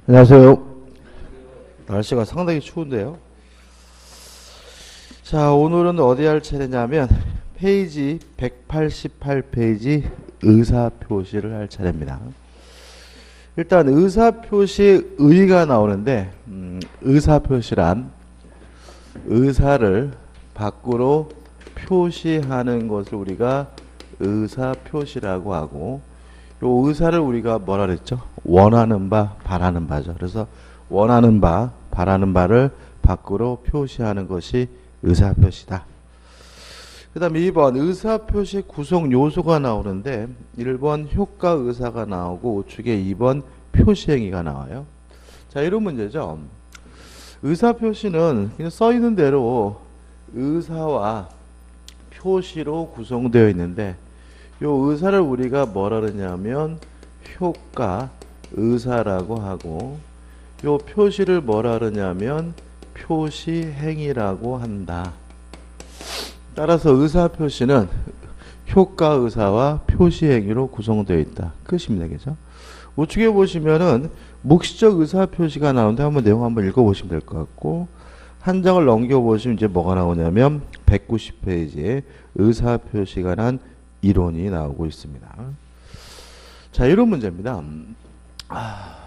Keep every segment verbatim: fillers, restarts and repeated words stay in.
안녕하세요. 날씨가 상당히 추운데요. 자, 오늘은 어디 할 차례냐면 페이지 백팔십팔 페이지 의사표시를 할 차례입니다. 일단 의사표시 의가 나오는데 음, 의사표시란 의사를 밖으로 표시하는 것을 우리가 의사표시라고 하고, 요 의사를 우리가 뭐라 그랬죠? 원하는 바, 바라는 바죠. 그래서 원하는 바, 바라는 바를 밖으로 표시하는 것이 의사표시다. 그 다음 이 번 의사표시 구성 요소가 나오는데 일 번 효과 의사가 나오고 우측에 이 번 표시행위가 나와요. 자, 이런 문제죠. 의사표시는 그냥 써 있는 대로 의사와 표시로 구성되어 있는데, 요 의사를 우리가 뭐라 그러냐면 효과 의사라고 하고, 요 표시를 뭐라 그러냐면 표시행위라고 한다. 따라서 의사표시는 효과 의사와 표시행위로 구성되어 있다. 끝입니다. 그죠? 우측에 보시면은 묵시적 의사표시가 나오는데 한번 내용 한번 읽어보시면 될 것 같고, 한 장을 넘겨보시면 이제 뭐가 나오냐면 백구십 페이지에 의사표시가 난 이론이 나오고 있습니다. 자, 이런 문제입니다. 아,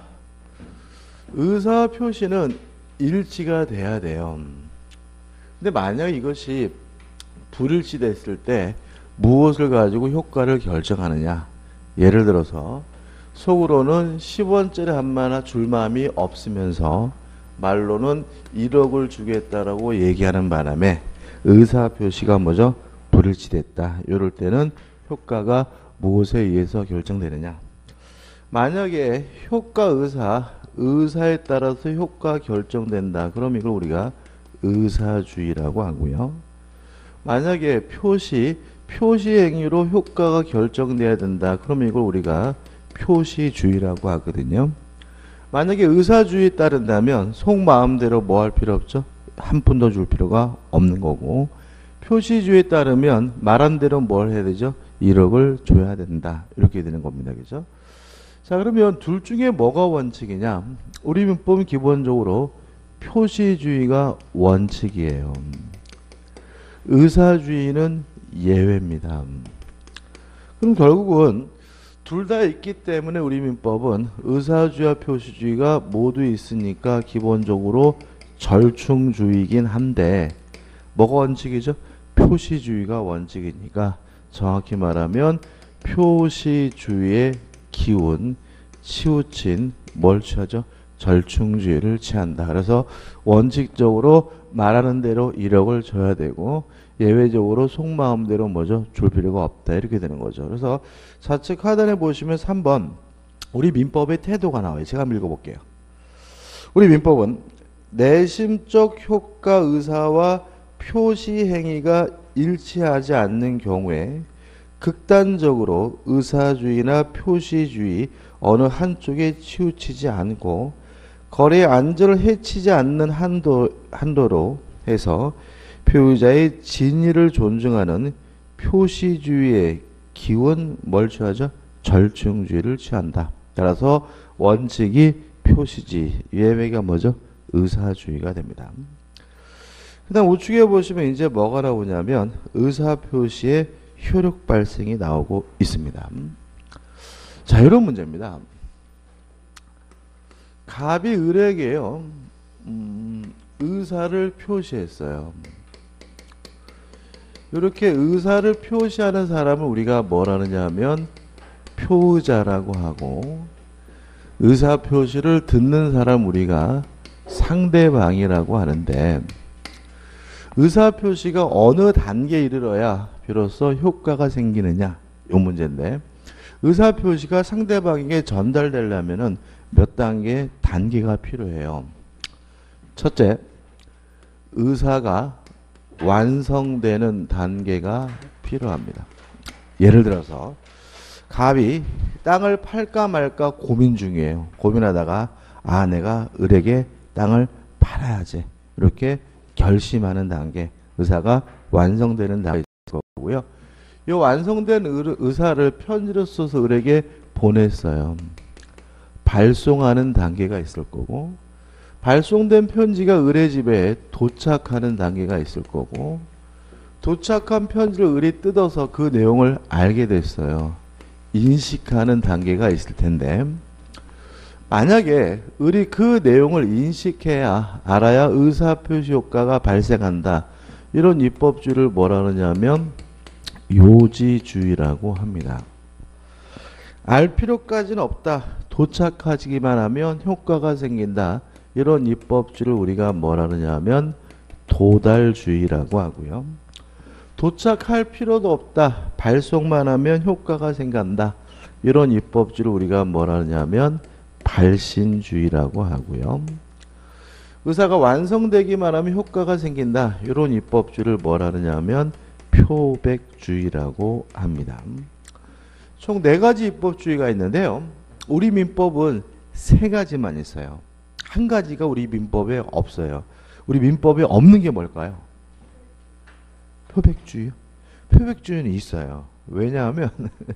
의사표시는 일치가 돼야 돼요. 근데 만약 이것이 불일치 됐을 때 무엇을 가지고 효과를 결정하느냐. 예를 들어서 속으로는 십 원짜리 한마나 줄 마음이 없으면서 말로는 일억을 주겠다라고 얘기하는 바람에 의사표시가 뭐죠? 불일치됐다. 이럴 때는 효과가 무엇에 의해서 결정되느냐. 만약에 효과 의사, 의사에 따라서 효과 결정된다. 그럼 이걸 우리가 의사주의라고 하고요. 만약에 표시, 표시행위로 효과가 결정돼야 된다. 그럼 이걸 우리가 표시주의라고 하거든요. 만약에 의사주의에 따른다면 속마음대로 뭐 할 필요 없죠? 한 푼 더 줄 필요가 없는 거고, 표시주의에 따르면 말한 대로 뭘 해야 되죠? 일억을 줘야 된다. 이렇게 되는 겁니다. 그죠? 자, 그러면 둘 중에 뭐가 원칙이냐? 우리 문법은 기본적으로 표시주의가 원칙이에요. 의사주의는 예외입니다. 그럼 결국은 둘 다 있기 때문에 우리 민법은 의사주의와 표시주의가 모두 있으니까 기본적으로 절충주의이긴 한데, 뭐가 원칙이죠? 표시주의가 원칙이니까 정확히 말하면 표시주의의 기운, 치우친 뭘 취하죠? 절충주의를 취한다. 그래서 원칙적으로 말하는 대로 일억을 줘야 되고, 예외적으로 속마음대로 뭐죠? 줄 필요가 없다. 이렇게 되는 거죠. 그래서 좌측 하단에 보시면 삼 번 우리 민법의 태도가 나와요. 제가 한번 읽어볼게요. 우리 민법은 내심적 효과 의사와 표시행위가 일치하지 않는 경우에 극단적으로 의사주의나 표시주의 어느 한쪽에 치우치지 않고 거래의 안전을 해치지 않는 한도, 한도로 해서 표의자의 진위를 존중하는 표시주의의 기원 뭘 취하죠? 절충주의를 취한다. 따라서 원칙이 표시주의, 예외가 뭐죠? 의사주의가 됩니다. 그 다음 우측에 보시면 이제 뭐가 나오냐면 의사표시의 효력 발생이 나오고 있습니다. 자, 이런 문제입니다. 갑이 을에게요, 음, 의사를 표시했어요. 이렇게 의사를 표시하는 사람을 우리가 뭐라 하느냐 하면 표의자라고 하고, 의사 표시를 듣는 사람 우리가 상대방이라고 하는데, 의사 표시가 어느 단계에 이르러야 비로소 효과가 생기느냐, 이 문제인데, 의사 표시가 상대방에게 전달되려면은 몇 단계 단계가 필요해요. 첫째, 의사가 완성되는 단계가 필요합니다. 예를 들어서 갑이 땅을 팔까 말까 고민 중이에요. 고민하다가 아, 내가 을에게 땅을 팔아야지. 이렇게 결심하는 단계, 의사가 완성되는 단계일 거고요. 이 완성된 의사를 편지로 써서 을에게 보냈어요. 발송하는 단계가 있을 거고, 발송된 편지가 의뢰집에 도착하는 단계가 있을 거고, 도착한 편지를 의뢰 뜯어서 그 내용을 알게 됐어요. 인식하는 단계가 있을 텐데, 만약에 의뢰 그 내용을 인식해야 알아야 의사표시 효과가 발생한다. 이런 입법주의를 뭐라 그러냐면 요지주의라고 합니다. 알 필요까지는 없다. 도착하기만 하면 효과가 생긴다. 이런 입법주의를 우리가 뭐라 그러냐면 도달주의라고 하고요. 도착할 필요도 없다. 발송만 하면 효과가 생긴다. 이런 입법주의를 우리가 뭐라 그러냐면 발신주의라고 하고요. 의사가 완성되기만 하면 효과가 생긴다. 이런 입법주의를 뭐라 그러냐면 표백주의라고 합니다. 총 네 가지 입법주의가 있는데요. 우리 민법은 세 가지만 있어요. 한 가지가 우리 민법에 없어요. 우리 민법에 없는 게 뭘까요? 표백주의요. 표백주의는 있어요. 왜냐하면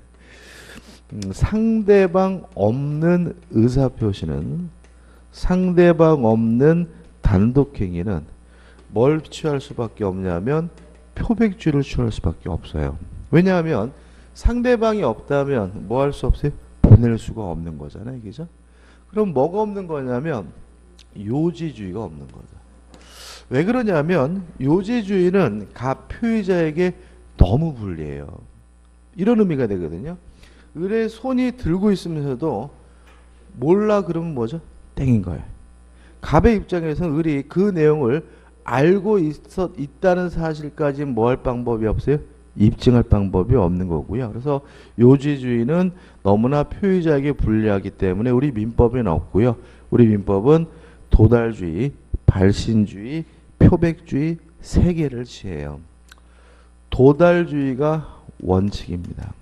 상대방 없는 의사표시는, 상대방 없는 단독행위는 뭘 취할 수밖에 없냐면 표백주의를 취할 수밖에 없어요. 왜냐하면 상대방이 없다면 뭐 할 수 없어요? 보낼 수가 없는 거잖아요. 그죠? 그럼 뭐가 없는 거냐면 요지주의가 없는 거죠. 왜 그러냐면 요지주의는 각 표의자에게 너무 불리해요. 이런 의미가 되거든요. 의뢰 손이 들고 있으면서도 몰라 그러면 뭐죠? 땡인 거예요. 갑의 입장에서는 의뢰 그 내용을 알고 있어, 있다는 사실까지 뭐 할 방법이 없어요? 입증할 방법이 없는 거고요. 그래서 요지주의는 너무나 표의자에게 불리하기 때문에 우리 민법에는 없고요. 우리 민법은 도달주의, 발신주의, 표백주의 세 개를 취해요. 도달주의가 원칙입니다.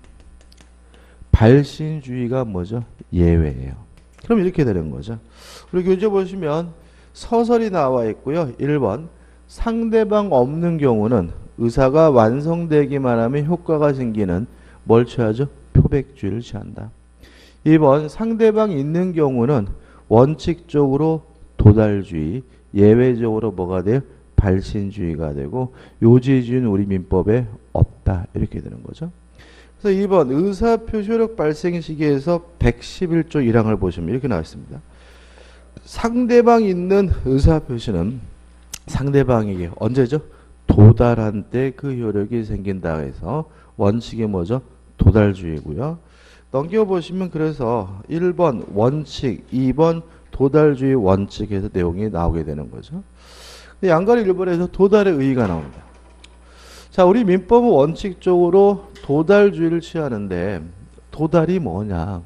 발신주의가 뭐죠? 예외예요. 그럼 이렇게 되는 거죠. 우리 교재 보시면 서설이 나와 있고요. 일 번 상대방 없는 경우는 의사가 완성되기만 하면 효과가 생기는 뭘 취하죠? 표백주의를 취한다. 이 번 상대방 있는 경우는 원칙적으로 도달주의, 예외적으로 뭐가 돼요? 발신주의가 되고 요지주의는 우리 민법에 없다. 이렇게 되는 거죠. 그래서 이 번 의사표시 효력 발생 시기에서 백십일 조 일 항을 보시면 이렇게 나와 있습니다. 상대방 있는 의사표시는 상대방에게 언제죠? 도달한 때 그 효력이 생긴다 해서 원칙이 뭐죠? 도달주의고요. 넘겨보시면 그래서 일 번 원칙, 이 번 도달주의 원칙에서 내용이 나오게 되는 거죠. 양가리 일 번에서 도달의 의의가 나옵니다. 자, 우리 민법은 원칙적으로 도달주의를 취하는데 도달이 뭐냐?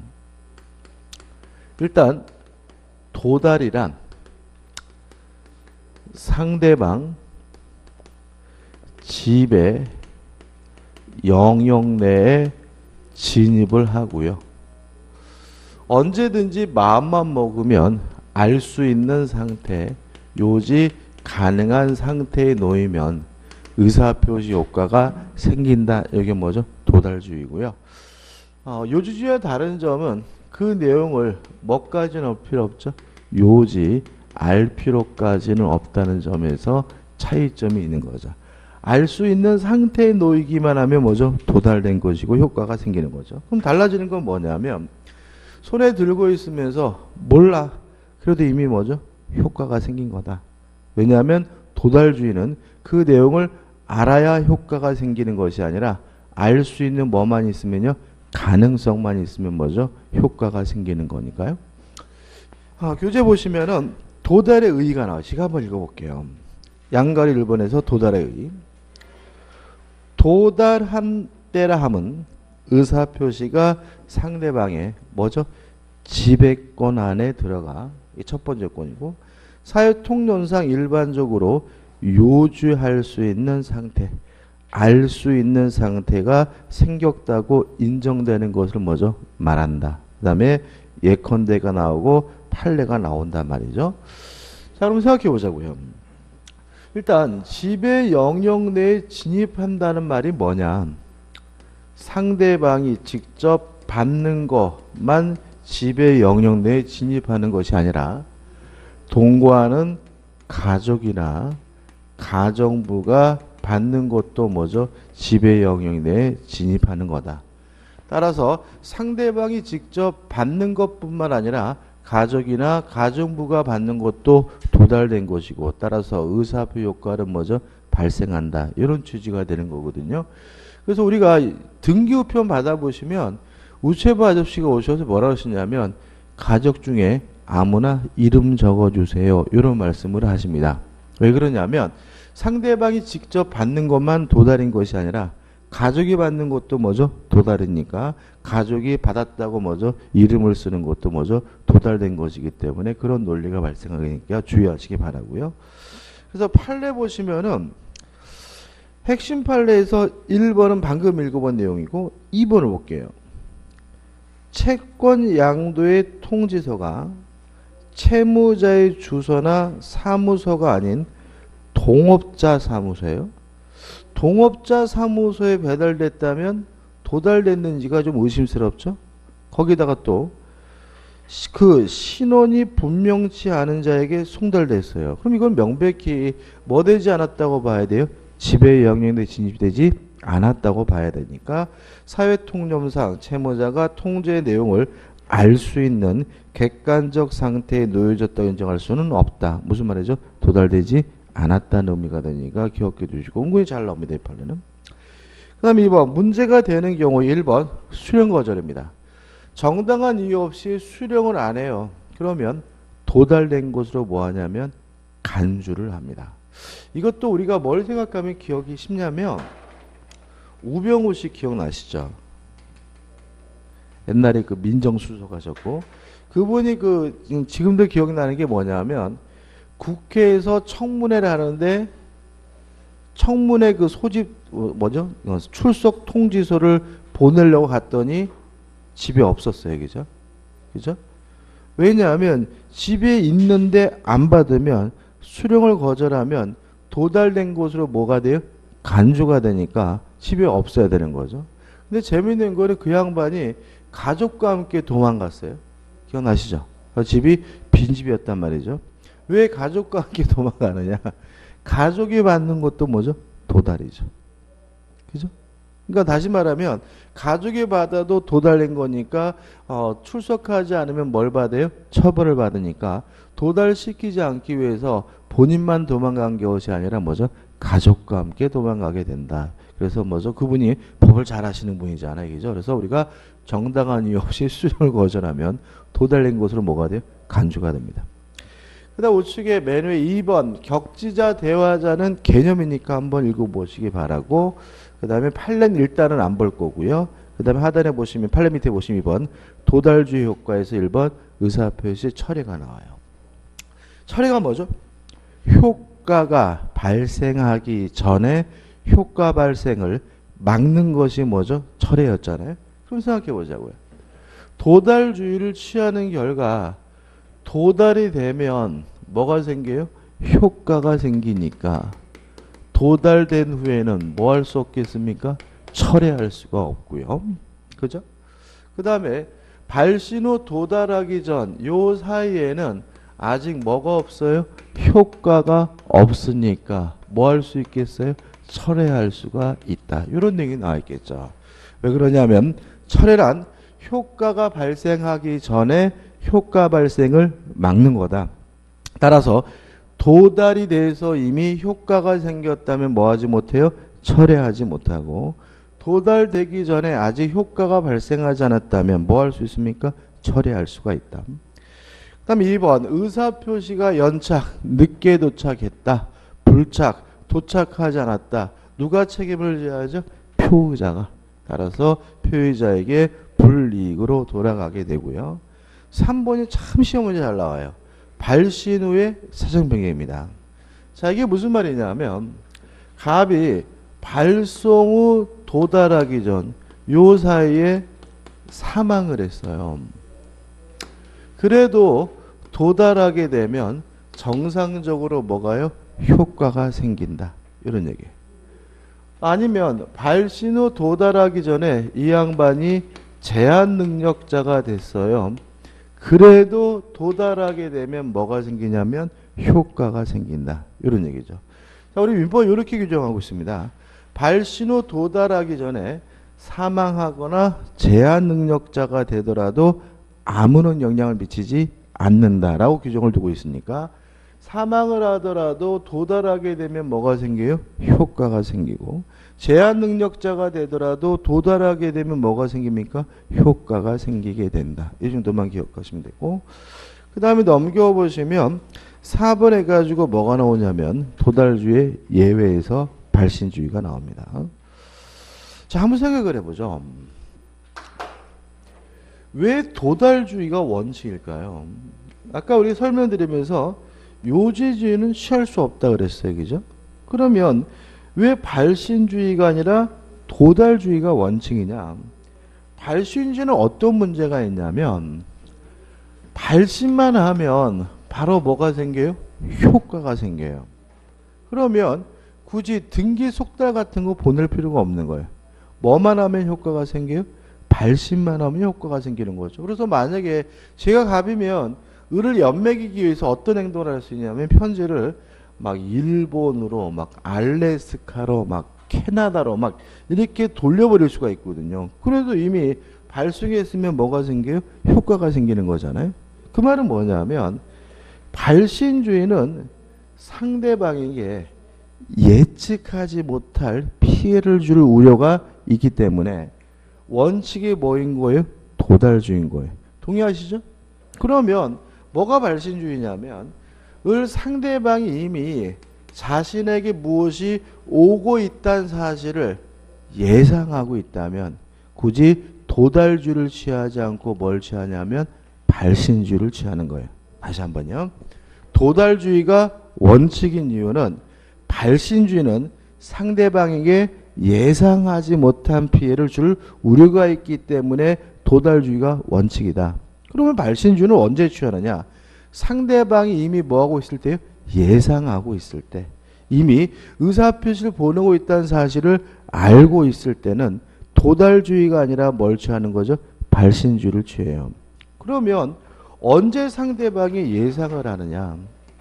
일단 도달이란 상대방 집에 영역 내에 진입을 하고요. 언제든지 마음만 먹으면 알 수 있는 상태, 요지 가능한 상태에 놓이면 의사표시 효과가 생긴다. 이게 뭐죠? 도달주의고요. 어, 요지주의와 다른 점은 그 내용을 뭐까지는 할 필요 없죠? 요지, 알 필요까지는 없다는 점에서 차이점이 있는 거죠. 알 수 있는 상태에 놓이기만 하면 뭐죠? 도달된 것이고 효과가 생기는 거죠. 그럼 달라지는 건 뭐냐면 손에 들고 있으면서 몰라. 그래도 이미 뭐죠? 효과가 생긴 거다. 왜냐하면 도달주의는 그 내용을 알아야 효과가 생기는 것이 아니라 알 수 있는 뭐만 있으면요? 가능성만 있으면 뭐죠? 효과가 생기는 거니까요. 아, 교재 보시면은 도달의 의의가 나와요. 제가 한번 읽어볼게요. 양가리 일 번에서 도달의 의의. 도달한 때라 함은 의사표시가 상대방의 뭐죠? 지배권 안에 들어가. 이 첫 번째 권이고 사회통념상 일반적으로 요주할 수 있는 상태, 알 수 있는 상태가 생겼다고 인정되는 것을 뭐죠? 말한다. 그 다음에 예컨대가 나오고 판례가 나온단 말이죠. 자, 그럼 생각해 보자고요. 일단 지배 영역 내에 진입한다는 말이 뭐냐? 상대방이 직접 받는 것만 지배 영역 내에 진입하는 것이 아니라 동거하는 가족이나 가정부가 받는 것도 뭐죠? 지배 영역 내에 진입하는 거다. 따라서 상대방이 직접 받는 것뿐만 아니라 가족이나 가정부가 받는 것도 도달된 것이고 따라서 의사표 효과는 뭐죠? 발생한다. 이런 취지가 되는 거거든요. 그래서 우리가 등기우편 받아보시면 우체부 아저씨가 오셔서 뭐라고 하시냐면 가족 중에 아무나 이름 적어주세요. 이런 말씀을 하십니다. 왜 그러냐면 상대방이 직접 받는 것만 도달인 것이 아니라 가족이 받는 것도 뭐죠? 도달이니까 가족이 받았다고 뭐죠? 이름을 쓰는 것도 뭐죠? 도달된 것이기 때문에 그런 논리가 발생하니까 주의하시기 바라고요. 그래서 판례 보시면은 핵심 판례에서 일 번은 방금 읽어본 내용이고 이 번을 볼게요. 채권 양도의 통지서가 채무자의 주소나 사무소가 아닌 동업자 사무소예요. 동업자 사무소에 배달됐다면 도달됐는지가 좀 의심스럽죠. 거기다가 또 그 신원이 분명치 않은 자에게 송달됐어요. 그럼 이건 명백히 뭐 되지 않았다고 봐야 돼요? 지배 영역에 진입되지 않았다고 봐야 되니까 사회통념상 채무자가 통지의 내용을 알 수 있는 객관적 상태에 놓여졌다고 인정할 수는 없다. 무슨 말이죠? 도달되지 않았다는 의미가 되니까 기억해 두시고 은근히 잘 나옵니다. 이 판례는. 그 다음에 이 번 문제가 되는 경우 일 번 수령 거절입니다. 정당한 이유 없이 수령을 안 해요. 그러면 도달된 것으로 뭐 하냐면 간주를 합니다. 이것도 우리가 뭘 생각하면 기억이 쉽냐면 우병우 씨 기억나시죠? 옛날에 그 민정수석 하셨고 그분이 그 지금도 기억나는 게 뭐냐면 국회에서 청문회를 하는데 청문회 그 소집 뭐죠? 출석 통지서를 보내려고 갔더니 집에 없었어요. 그죠? 그죠? 왜냐하면 집에 있는데 안 받으면 수령을 거절하면 도달된 곳으로 뭐가 돼요? 간주가 되니까 집에 없어야 되는 거죠. 근데 재밌는 거는 그 양반이 가족과 함께 도망갔어요. 기억나시죠? 집이 빈집이었단 말이죠. 왜 가족과 함께 도망가느냐? 가족이 받는 것도 뭐죠? 도달이죠. 그죠? 그러니까 다시 말하면 가족이 받아도 도달된 거니까 어, 출석하지 않으면 뭘 받아요? 처벌을 받으니까 도달시키지 않기 위해서 본인만 도망간 것이 아니라 뭐죠? 가족과 함께 도망가게 된다. 그래서 뭐죠? 그분이 법을 잘 아시는 분이잖아요. 그죠? 그래서 우리가 정당한 이유 없이 수령을 거절하면 도달된 것으로 뭐가 돼요? 간주가 됩니다. 그 다음 우측에 맨 위에 이 번 격지자 대화자는 개념이니까 한번 읽어보시기 바라고 그 다음에 판례는 일단은 안 볼 거고요. 그 다음에 하단에 보시면 판례 밑에 보시면 이 번 도달주의 효과에서 일 번 의사표시 철회가 나와요. 철회가 뭐죠? 효과가 발생하기 전에 효과 발생을 막는 것이 뭐죠? 철회였잖아요. 그럼 생각해 보자고요. 도달주의를 취하는 결과 도달이 되면 뭐가 생겨요? 효과가 생기니까 도달된 후에는 뭐 할 수 없겠습니까? 철회할 수가 없고요. 그죠? 그 다음에 발신 후 도달하기 전 요 사이에는 아직 뭐가 없어요? 효과가 없으니까 뭐 할 수 있겠어요? 철회할 수가 있다. 이런 내용이 나와 있겠죠. 왜 그러냐면 철회란 효과가 발생하기 전에 효과 발생을 막는 거다. 따라서 도달이 돼서 이미 효과가 생겼다면 뭐 하지 못해요? 철회하지 못하고 도달되기 전에 아직 효과가 발생하지 않았다면 뭐 할 수 있습니까? 철회할 수가 있다. 그 다음 이 번 의사표시가 연착, 늦게 도착했다. 불착, 도착하지 않았다. 누가 책임을 져야죠? 표의자가. 따라서 표의자에게 불이익으로 돌아가게 되고요. 삼 번이 참 시험 문제 잘 나와요. 발신 후에 사정변경입니다. 자, 이게 무슨 말이냐면 갑이 발송 후 도달하기 전 요 사이에 사망을 했어요. 그래도 도달하게 되면 정상적으로 뭐가요? 효과가 생긴다. 이런 얘기예요. 아니면 발신 후 도달하기 전에 이 양반이 제한 능력자가 됐어요. 그래도 도달하게 되면 뭐가 생기냐면 효과가 생긴다. 이런 얘기죠. 자, 우리 민법 이렇게 규정하고 있습니다. 발신 후 도달하기 전에 사망하거나 제한 능력자가 되더라도 아무런 영향을 미치지 않는다라고 규정을 두고 있으니까 사망을 하더라도 도달하게 되면 뭐가 생겨요? 효과가 생기고 제한 능력자가 되더라도 도달하게 되면 뭐가 생깁니까? 효과가 생기게 된다. 이 정도만 기억하시면 되고 그 다음에 넘겨보시면 사 번 해가지고 뭐가 나오냐면 도달주의 예외에서 발신주의가 나옵니다. 자, 한번 생각을 해보죠. 왜 도달주의가 원칙일까요? 아까 우리 설명드리면서 요지주의는 취할 수 없다 그랬어요. 그죠? 그러면 왜 발신주의가 아니라 도달주의가 원칙이냐? 발신주의는 어떤 문제가 있냐면 발신만 하면 바로 뭐가 생겨요? 효과가 생겨요. 그러면 굳이 등기 속달 같은 거 보낼 필요가 없는 거예요. 뭐만 하면 효과가 생겨요? 발신만 하면 효과가 생기는 거죠. 그래서 만약에 제가 갑이면 을을 연맥이기 위해서 어떤 행동을 할 수 있냐면 편지를 막 일본으로 막 알래스카로 막 캐나다로 막 이렇게 돌려버릴 수가 있거든요. 그래도 이미 발송했으면 뭐가 생겨요? 효과가 생기는 거잖아요. 그 말은 뭐냐면 발신주의는 상대방에게 예측하지 못할 피해를 줄 우려가 있기 때문에 원칙이 뭐인 거예요? 도달주의인 거예요. 동의하시죠? 그러면 뭐가 발신주의냐면 을 상대방이 이미 자신에게 무엇이 오고 있다는 사실을 예상하고 있다면 굳이 도달주의를 취하지 않고 뭘 취하냐면 발신주의를 취하는 거예요. 다시 한번요. 도달주의가 원칙인 이유는 발신주의는 상대방에게 예상하지 못한 피해를 줄 우려가 있기 때문에 도달주의가 원칙이다. 그러면 발신주의는 언제 취하느냐? 상대방이 이미 뭐하고 있을 때요? 예상하고 있을 때. 이미 의사표시를 보내고 있다는 사실을 알고 있을 때는 도달주의가 아니라 뭘 취하는 거죠? 발신주의를 취해요. 그러면 언제 상대방이 예상을 하느냐?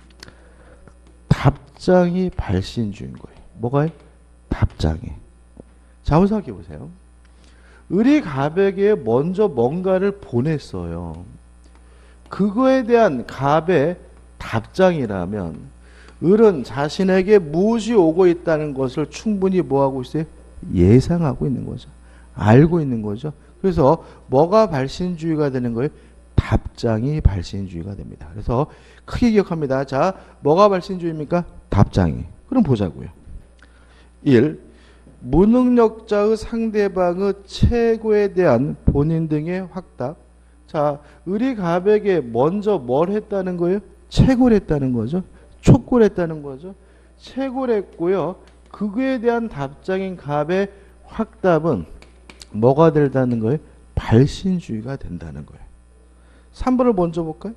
답장이 발신주의인 거예요. 뭐가요? 답장이. 자, 한번 생각해 보세요. 을이 갑에게 먼저 뭔가를 보냈어요. 그거에 대한 갑의 답장이라면 을은 자신에게 무엇이 오고 있다는 것을 충분히 뭐하고 있어요? 예상하고 있는 거죠. 알고 있는 거죠. 그래서 뭐가 발신주의가 되는 거예요? 답장이 발신주의가 됩니다. 그래서 크게 기억합니다. 자, 뭐가 발신주의입니까? 답장이. 그럼 보자고요. 일. 무능력자의 상대방의 최고에 대한 본인 등의 확답. 자, 을이 갑에게 먼저 뭘 했다는 거예요? 채굴 했다는 거죠. 촉구를 했다는 거죠. 채굴 했고요. 그거에 대한 답장인 갑의 확답은 뭐가 된다는 거예요? 발신주의가 된다는 거예요. 삼 번을 먼저 볼까요?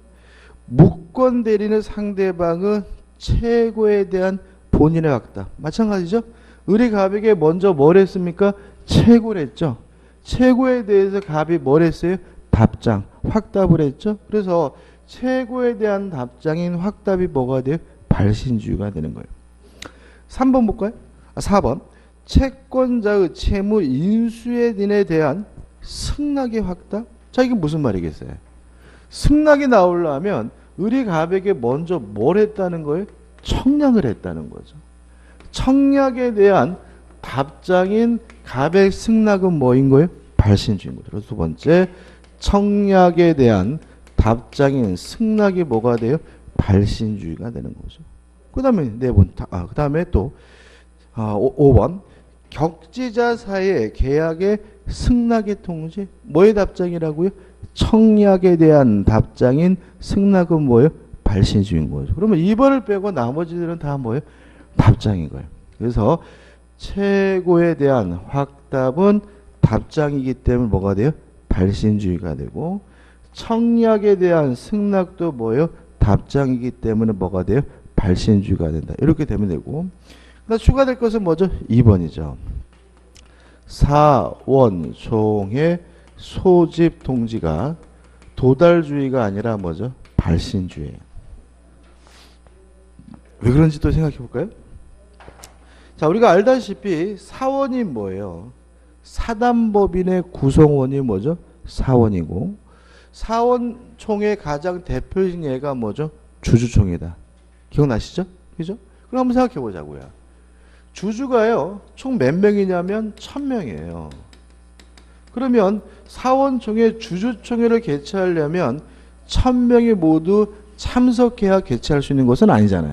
무권 대리는 상대방의 최고에 대한 본인의 확답. 마찬가지죠. 을이 갑에게 먼저 뭘 했습니까? 채굴 했죠. 최고에 대해서 갑이 뭘 했어요? 답장, 확답을 했죠. 그래서 최고에 대한 답장인 확답이 뭐가 돼요? 발신주의가 되는 거예요. 삼 번 볼까요? 아, 사 번. 채권자의 채무 인수에 대한 승낙의 확답. 자, 이게 무슨 말이겠어요? 승낙이 나오려면 을이 갑에게 먼저 뭘 했다는 거예요? 청약을 했다는 거죠. 청약에 대한 답장인 갑의 승낙은 뭐인 거예요? 발신주의인 거죠. 그래서 두 번째, 청약에 대한 답장인 승낙이 뭐가 돼요? 발신주의가 되는 거죠. 그 다음에 네 번, 아, 그 다음에 또 아, 오 번. 격지자 사이의 계약의 승낙의 통지. 뭐의 답장이라고요? 청약에 대한 답장인 승낙은 뭐예요? 발신주의인 거죠. 그러면 이 번을 빼고 나머지들은 다 뭐예요? 답장인 거예요. 그래서 최고에 대한 확답은 답장이기 때문에 뭐가 돼요? 발신주의가 되고, 청약에 대한 승낙도 뭐예요? 답장이기 때문에 뭐가 돼요? 발신주의가 된다. 이렇게 되면 되고, 그다음 추가될 것은 뭐죠? 이 번이죠. 사원총의 소집 통지가 도달주의가 아니라 뭐죠? 발신주의예요. 왜 그런지 또 생각해 볼까요? 자, 우리가 알다시피 사원이 뭐예요? 사단법인의 구성원이 뭐죠? 사원이고, 사원총의 가장 대표적인 예가 뭐죠? 주주총회다. 기억나시죠? 그죠? 그럼 한번 생각해 보자고요. 주주가요, 총 몇 명이냐면 천 명이에요. 그러면 사원총회 주주총회를 개최하려면 천 명이 모두 참석해야 개최할 수 있는 것은 아니잖아요.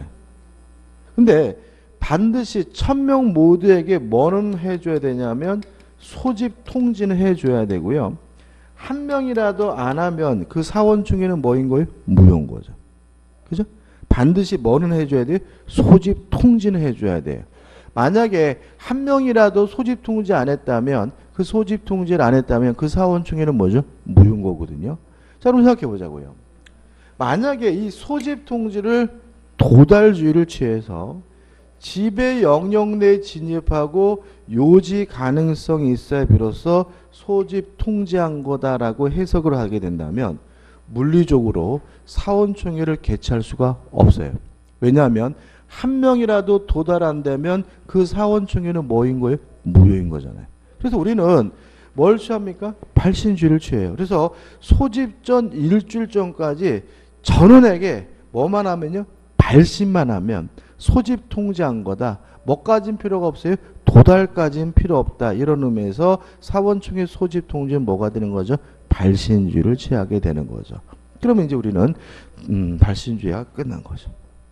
근데 반드시 천 명 모두에게 뭐는 해줘야 되냐면 소집 통지는 해줘야 되고요. 한 명이라도 안 하면 그 사원총회는 뭐인 거예요? 무효인 거죠. 그죠? 반드시 뭐는 해줘야 돼요? 소집 통지는 해줘야 돼요. 만약에 한 명이라도 소집 통지 안 했다면, 그 소집 통지를 안 했다면 그 사원총회는 뭐죠? 무효인 거거든요. 자, 그럼 생각해 보자고요. 만약에 이 소집 통지를 도달주의를 취해서 지배 영역 내에 진입하고 요지 가능성이 있어야 비로소 소집 통지한 거다라고 해석을 하게 된다면 물리적으로 사원총회를 개최할 수가 없어요. 왜냐하면 한 명이라도 도달 안 되면 그 사원총회는 뭐인 거예요? 무효인 거잖아요. 그래서 우리는 뭘 취합니까? 발신주의를 취해요. 그래서 소집 전 일주일 전까지 전원에게 뭐만 하면요? 발신만 하면 소집 통지한 거다. 뭐까진 필요가 없어요? 도달까지는 필요 없다. 이런 의미에서 사원총회 소집 통지는 뭐가 되는 거죠? 발신주의를 취하게 되는 거죠. 그러면 이제 우리는 음, 발신주의가 끝난 거죠.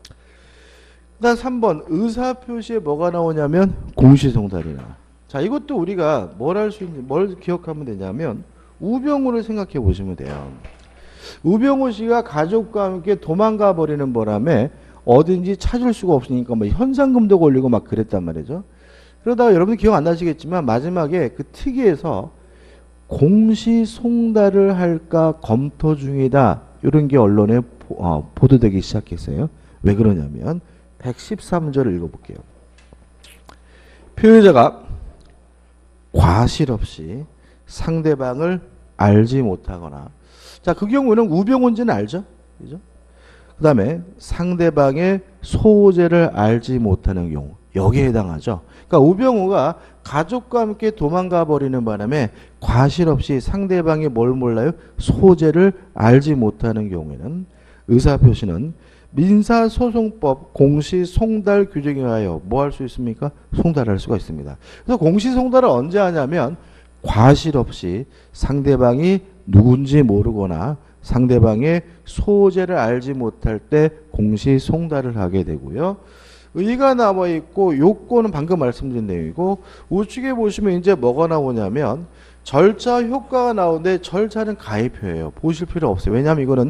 그다음 삼 번 의사표시에 뭐가 나오냐면 공시송달이 나와요. 자, 이것도 우리가 뭘 할 수 있는, 뭘 기억하면 되냐면 우병우를 생각해 보시면 돼요. 우병우 씨가 가족과 함께 도망가 버리는 바람에 어딘지 찾을 수가 없으니까 뭐 현상금도 걸리고 막 그랬단 말이죠. 그러다가 여러분 기억 안 나시겠지만 마지막에 그 특위에서 공시송달을 할까 검토 중이다. 이런 게 언론에 보, 어, 보도되기 시작했어요. 왜 그러냐면 백십삼 절을 읽어볼게요. 피해자가 과실 없이 상대방을 알지 못하거나, 자, 그 경우는 우병우인지는 알죠? 그죠? 그 다음에 상대방의 소재를 알지 못하는 경우, 여기에 해당하죠. 그러니까 우병우가 가족과 함께 도망가 버리는 바람에 과실 없이 상대방이 뭘 몰라요? 소재를 알지 못하는 경우에는 의사표시는 민사소송법 공시송달 규정에 의하여 뭐 할 수 있습니까? 송달할 수가 있습니다. 그래서 공시송달을 언제 하냐면 과실 없이 상대방이 누군지 모르거나 상대방의 소재를 알지 못할 때 공시송달을 하게 되고요. 의가 나와 있고 요건은 방금 말씀드린 내용이고, 우측에 보시면 이제 뭐가 나오냐면 절차 효과가 나오는데 절차는 가입표예요. 보실 필요 없어요. 왜냐하면 이거는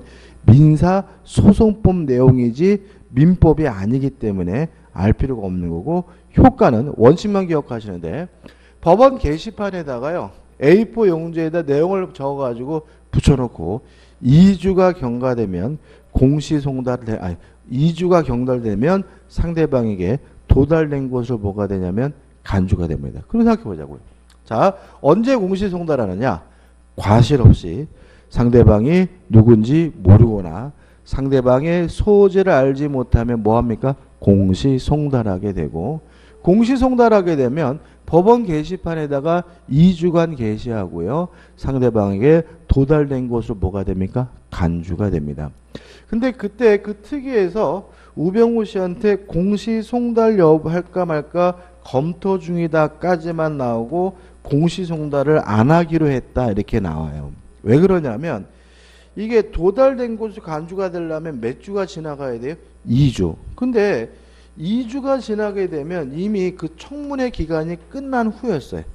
민사소송법 내용이지 민법이 아니기 때문에 알 필요가 없는 거고, 효과는 원칙만 기억하시는데 법원 게시판에다가요 에이 사 용지에다 내용을 적어가지고 붙여놓고 이 주가 경과되면 공시송달을, 아니 이 주가 경달되면 상대방에게 도달된 것으로 뭐가 되냐면 간주가 됩니다. 그럼 생각해 보자고요. 자, 언제 공시송달하느냐? 과실 없이 상대방이 누군지 모르거나 상대방의 소재를 알지 못하면 뭐합니까? 공시송달하게 되고, 공시송달하게 되면 법원 게시판에다가 이 주간 게시하고요. 상대방에게 도달된 것으로 뭐가 됩니까? 간주가 됩니다. 근데 그때 그 특위에서 우병우 씨한테 공시송달 여부 할까 말까 검토 중이다까지만 나오고 공시송달을 안 하기로 했다 이렇게 나와요. 왜 그러냐면 이게 도달된 것으로 간주가 되려면 몇 주가 지나가야 돼요? 이 주. 근데 이 주가 지나게 되면 이미 그 청문회 기간이 끝난 후였어요.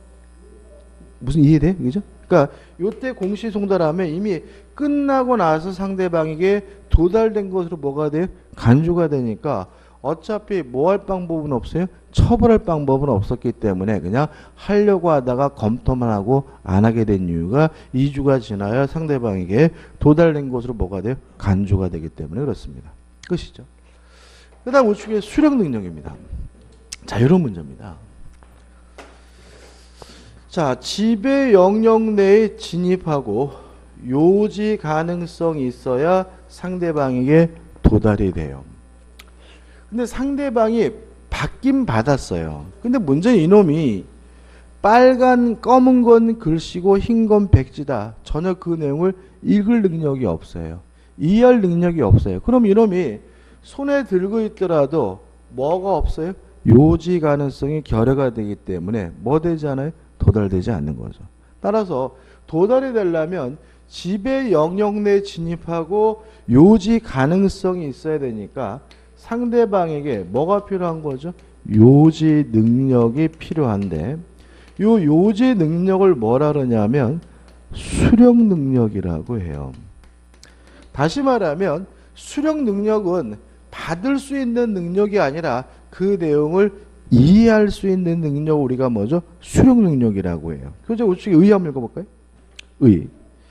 무슨 이해돼? 그죠? 그러니까 요때 공시송달하면 이미 끝나고 나서 상대방에게 도달된 것으로 뭐가 돼요? 간주가 되니까 어차피 뭐 할 방법은 없어요? 처벌할 방법은 없었기 때문에 그냥 하려고 하다가 검토만 하고 안 하게 된 이유가 이 주가 지나야 상대방에게 도달된 것으로 뭐가 돼요? 간주가 되기 때문에 그렇습니다. 끝이죠. 그 다음 우측에 수령 능력입니다. 자, 이런 문제입니다. 자, 지배 영역 내에 진입하고 요지 가능성이 있어야 상대방에게 도달이 돼요. 근데 상대방이 받긴 받았어요. 근데 문제는 이놈이 빨간 검은 건 글씨고 흰 건 백지다. 전혀 그 내용을 읽을 능력이 없어요. 이해할 능력이 없어요. 그럼 이놈이 손에 들고 있더라도 뭐가 없어요? 요지 가능성이 결여가 되기 때문에 뭐 되지 않아요? 도달되지 않는 거죠. 따라서 도달이 되려면 지배 영역 내 진입하고 요지 가능성이 있어야 되니까 상대방에게 뭐가 필요한 거죠? 요지 능력이 필요한데 요 요지 능력을 뭐라 그러냐면 수령 능력이라고 해요. 다시 말하면 수령 능력은 받을 수 있는 능력이 아니라 그 내용을 이해할 수 있는 능력 우리가 뭐죠? 수령 능력이라고 해요. 그죠? 우측에 의 한번 읽어볼까요? 의.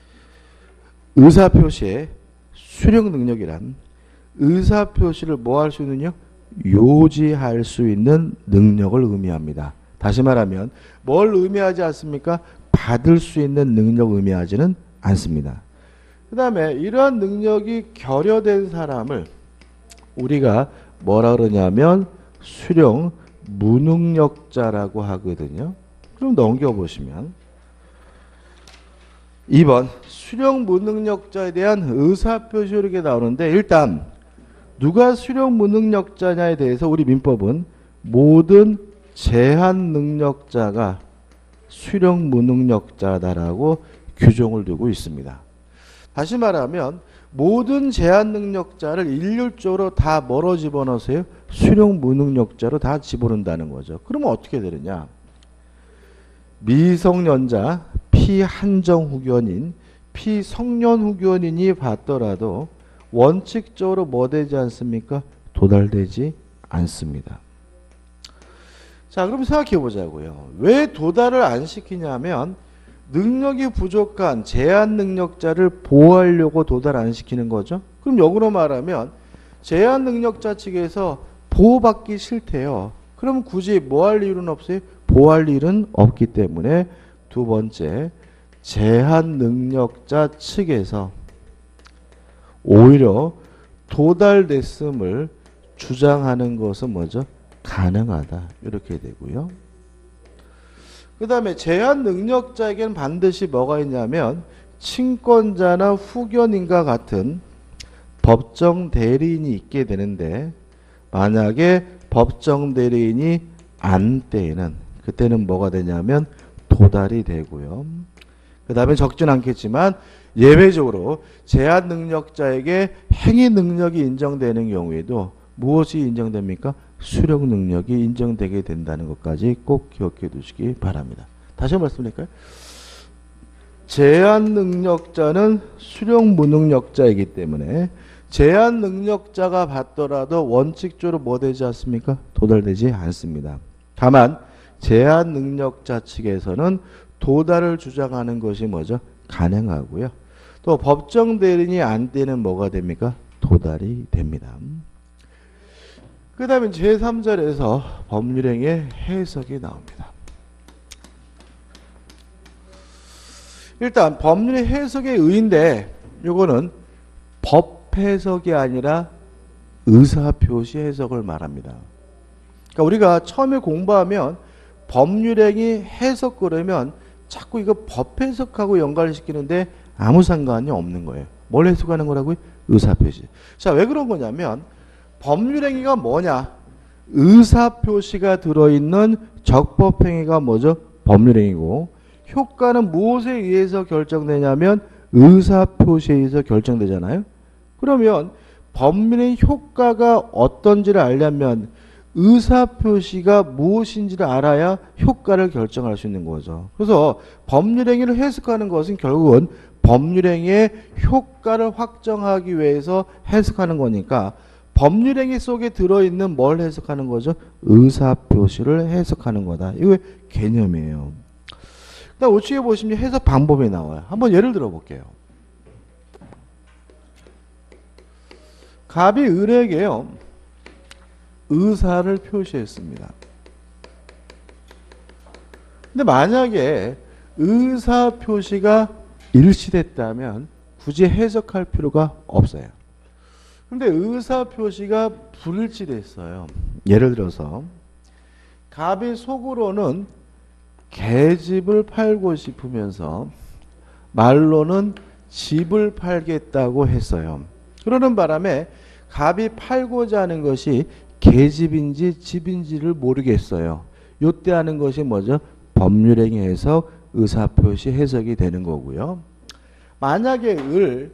의사표시의 수령 능력이란 의사표시를 뭐 할 수 있느냐? 요지할 수 있는 능력을 의미합니다. 다시 말하면 뭘 의미하지 않습니까? 받을 수 있는 능력을 의미하지는 않습니다. 그 다음에 이러한 능력이 결여된 사람을 우리가 뭐라 그러냐면 수령 무능력자라고 하거든요. 그럼 넘겨보시면 이 번 수령 무능력자에 대한 의사표시 이렇게 나오는데 일단 누가 수령 무능력자냐에 대해서 우리 민법은 모든 제한 능력자가 수령 무능력자다라고 규정을 두고 있습니다. 다시 말하면 모든 제한 능력자를 일률적으로 다 뭐로 집어넣으세요? 수령 무능력자로 다 집어넣는다는 거죠. 그러면 어떻게 되느냐? 미성년자, 피한정 후견인, 피성년 후견인이 받더라도 원칙적으로 뭐 되지 않습니까? 도달되지 않습니다. 자, 그럼 생각해 보자고요. 왜 도달을 안 시키냐면 능력이 부족한 제한 능력자를 보호하려고 도달 안 시키는 거죠. 그럼 역으로 말하면 제한 능력자 측에서 보호받기 싫대요. 그럼 굳이 뭐 할 이유는 없어요? 보호할 일은 없기 때문에 두 번째 제한 능력자 측에서 오히려 도달됐음을 주장하는 것은 뭐죠? 가능하다. 이렇게 되고요. 그 다음에 제한 능력자에게는 반드시 뭐가 있냐면 친권자나 후견인과 같은 법정 대리인이 있게 되는데 만약에 법정 대리인이 안 때에는 그때는 뭐가 되냐면 도달이 되고요. 그 다음에 적진 않겠지만 예외적으로 제한 능력자에게 행위 능력이 인정되는 경우에도 무엇이 인정됩니까? 수령 능력이 인정되게 된다는 것까지 꼭 기억해 두시기 바랍니다. 다시 한번 말씀드릴까요? 제한 능력자는 수령 무능력자이기 때문에 제한 능력자가 받더라도 원칙적으로 뭐 되지 않습니까? 도달되지 않습니다. 다만 제한 능력자 측에서는 도달을 주장하는 것이 뭐죠? 가능하고요. 또 법정 대리인이 안 되는 뭐가 됩니까? 도달이 됩니다. 그 다음에 제삼 절에서 법률행위의 해석이 나옵니다. 일단 법률의 해석의 의인데 이거는 법 해석이 아니라 의사표시 해석을 말합니다. 그러니까 우리가 처음에 공부하면 법률행위 해석 그러면 자꾸 이거 법 해석하고 연관시키는데 아무 상관이 없는 거예요. 뭘 해석하는 거라고요? 의사표시. 자, 왜 그런 거냐면 법률행위가 뭐냐? 의사표시가 들어있는 적법행위가 뭐죠? 법률행위고 효과는 무엇에 의해서 결정되냐면 의사표시에 의해서 결정되잖아요. 그러면 법률의 효과가 어떤지를 알려면 의사표시가 무엇인지를 알아야 효과를 결정할 수 있는 거죠. 그래서 법률행위를 해석하는 것은 결국은 법률행위의 효과를 확정하기 위해서 해석하는 거니까 법률행위 속에 들어있는 뭘 해석하는 거죠? 의사표시를 해석하는 거다. 이거 개념이에요. 그다음 우측에 보시면 해석 방법이 나와요. 한번 예를 들어 볼게요. 갑이 을에게요. 의사를 표시했습니다. 근데 만약에 의사 표시가 일치됐다면 굳이 해석할 필요가 없어요. 근데 의사표시가 불일치됐어요. 예를 들어서 갑이 속으로는 개집을 팔고 싶으면서 말로는 집을 팔겠다고 했어요. 그러는 바람에 갑이 팔고자 하는 것이 개집인지 집인지를 모르겠어요. 요때 하는 것이 뭐죠? 법률행위 해석, 의사표시 해석이 되는 거고요. 만약에 을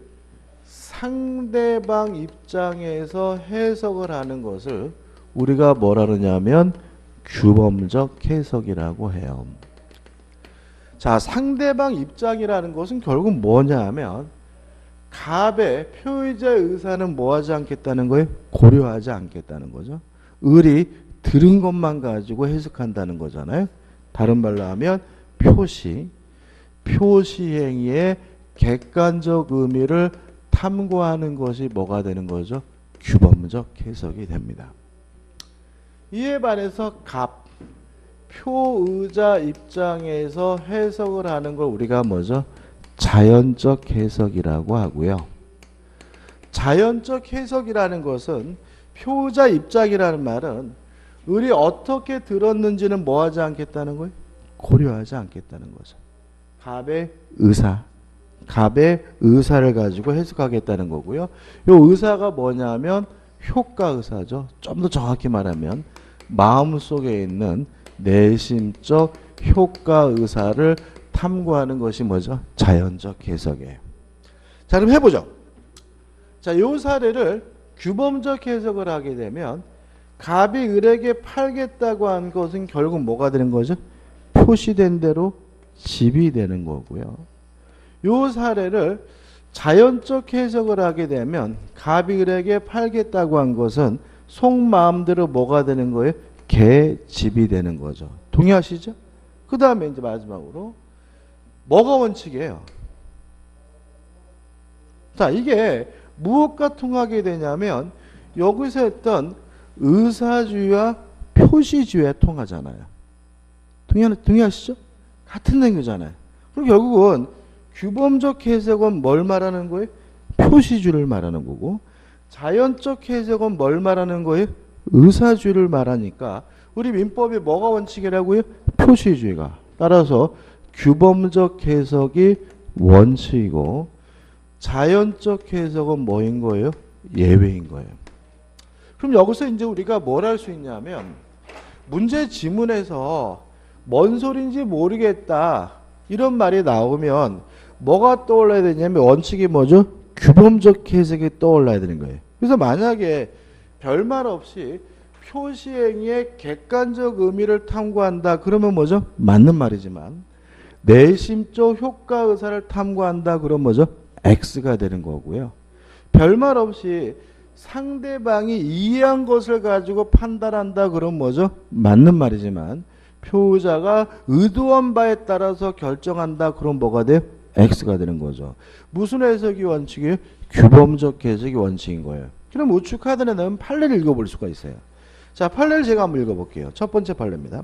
상대방 입장에서 해석을 하는 것을 우리가 뭐라 그러냐면 규범적 해석이라고 해요. 자, 상대방 입장이라는 것은 결국 뭐냐 하면 갑의 표의자의 의사는 뭐 하지 않겠다는 거예요? 고려하지 않겠다는 거죠. 을이 들은 것만 가지고 해석한다는 거잖아요. 다른 말로 하면 표시, 표시행위의 객관적 의미를 탐구하는 것이 뭐가 되는 거죠? 규범적 해석이 됩니다. 이에 반해서 갑, 표의자 입장에서 해석을 하는 걸 우리가 뭐죠? 자연적 해석이라고 하고요. 자연적 해석이라는 것은 표의자 입장이라는 말은 을이 어떻게 들었는지는 뭐 하지 않겠다는 거예요? 고려하지 않겠다는 거죠. 갑의 의사, 갑의 의사를 가지고 해석하겠다는 거고요. 요 의사가 뭐냐면 효과 의사죠. 좀 더 정확히 말하면 마음속에 있는 내심적 효과 의사를 탐구하는 것이 뭐죠? 자연적 해석이에요. 자, 그럼 해보죠. 자, 요 사례를 규범적 해석을 하게 되면 갑이 을에게 팔겠다고 한 것은 결국 뭐가 되는 거죠? 표시된 대로 집이 되는 거고요. 요 사례를 자연적 해석을 하게 되면 갑이 을에게 팔겠다고 한 것은 속마음대로 뭐가 되는 거예요? 개집이 되는 거죠. 동의하시죠? 그 다음에 이제 마지막으로 뭐가 원칙이에요? 자, 이게 무엇과 통하게 되냐면 여기서 했던 의사주의와 표시주의에 통하잖아요. 동의, 동의하시죠? 같은 내용이잖아요. 그럼 결국은 규범적 해석은 뭘 말하는 거예요? 표시주의를 말하는 거고, 자연적 해석은 뭘 말하는 거예요? 의사주의를 말하니까 우리 민법이 뭐가 원칙이라고요? 표시주의가. 따라서 규범적 해석이 원칙이고 자연적 해석은 뭐인 거예요? 예외인 거예요. 그럼 여기서 이제 우리가 뭘 할 수 있냐면 문제 지문에서 뭔 소린지 모르겠다 이런 말이 나오면 뭐가 떠올라야 되냐면 원칙이 뭐죠? 규범적 해석이 떠올라야 되는 거예요. 그래서 만약에 별말 없이 표시행위의 객관적 의미를 탐구한다 그러면 뭐죠? 맞는 말이지만 내심적 효과 의사를 탐구한다 그러면 뭐죠? X가 되는 거고요. 별말 없이 상대방이 이해한 것을 가지고 판단한다 그러면 뭐죠? 맞는 말이지만 표의자가 의도한 바에 따라서 결정한다 그럼 뭐가 돼요? X가 되는 거죠. 무슨 해석이 원칙이에요? 규범적 해석이 원칙인 거예요. 그럼 우측 카드에 넣으면 판례를 읽어볼 수가 있어요. 자, 판례를 제가 한번 읽어볼게요. 첫 번째 판례입니다.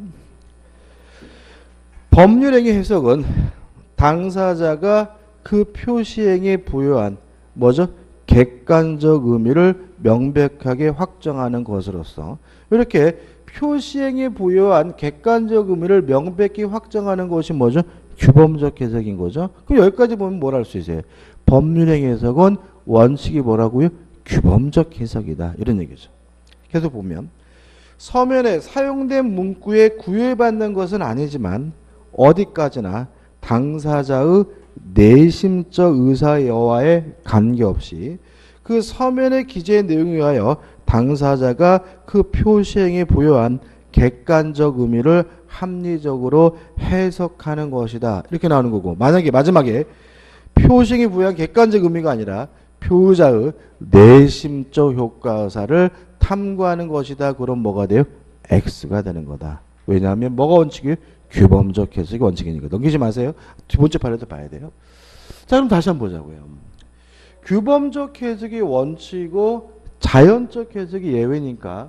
법률행위 해석은 당사자가 그 표시행위에 부여한 뭐죠? 객관적 의미를 명백하게 확정하는 것으로서 이렇게 표시행위에 부여한 객관적 의미를 명백히 확정하는 것이 뭐죠? 규범적 해석인 거죠. 그럼 여기까지 보면 뭘 할 수 있어요? 법률행위 해석은 원칙이 뭐라고요? 규범적 해석이다. 이런 얘기죠. 계속 보면 서면에 사용된 문구에 구애받는 것은 아니지만 어디까지나 당사자의 내심적 의사 여하에 관계없이 그 서면의 기재의 내용에 의하여 당사자가 그 표시행위에 부여한 객관적 의미를 합리적으로 해석하는 것이다. 이렇게 나오는 거고 만약에 마지막에 표시행위에 부여한 객관적 의미가 아니라 표의자의 내심적 효과 의사를 탐구하는 것이다. 그럼 뭐가 돼요? X가 되는 거다. 왜냐하면 뭐가 원칙이에요? 규범적 해석이 원칙이니까. 넘기지 마세요. 두 번째 판례도 봐야 돼요. 자, 그럼 다시 한번 보자고요. 규범적 해석이 원칙이고 자연적 해석이 예외니까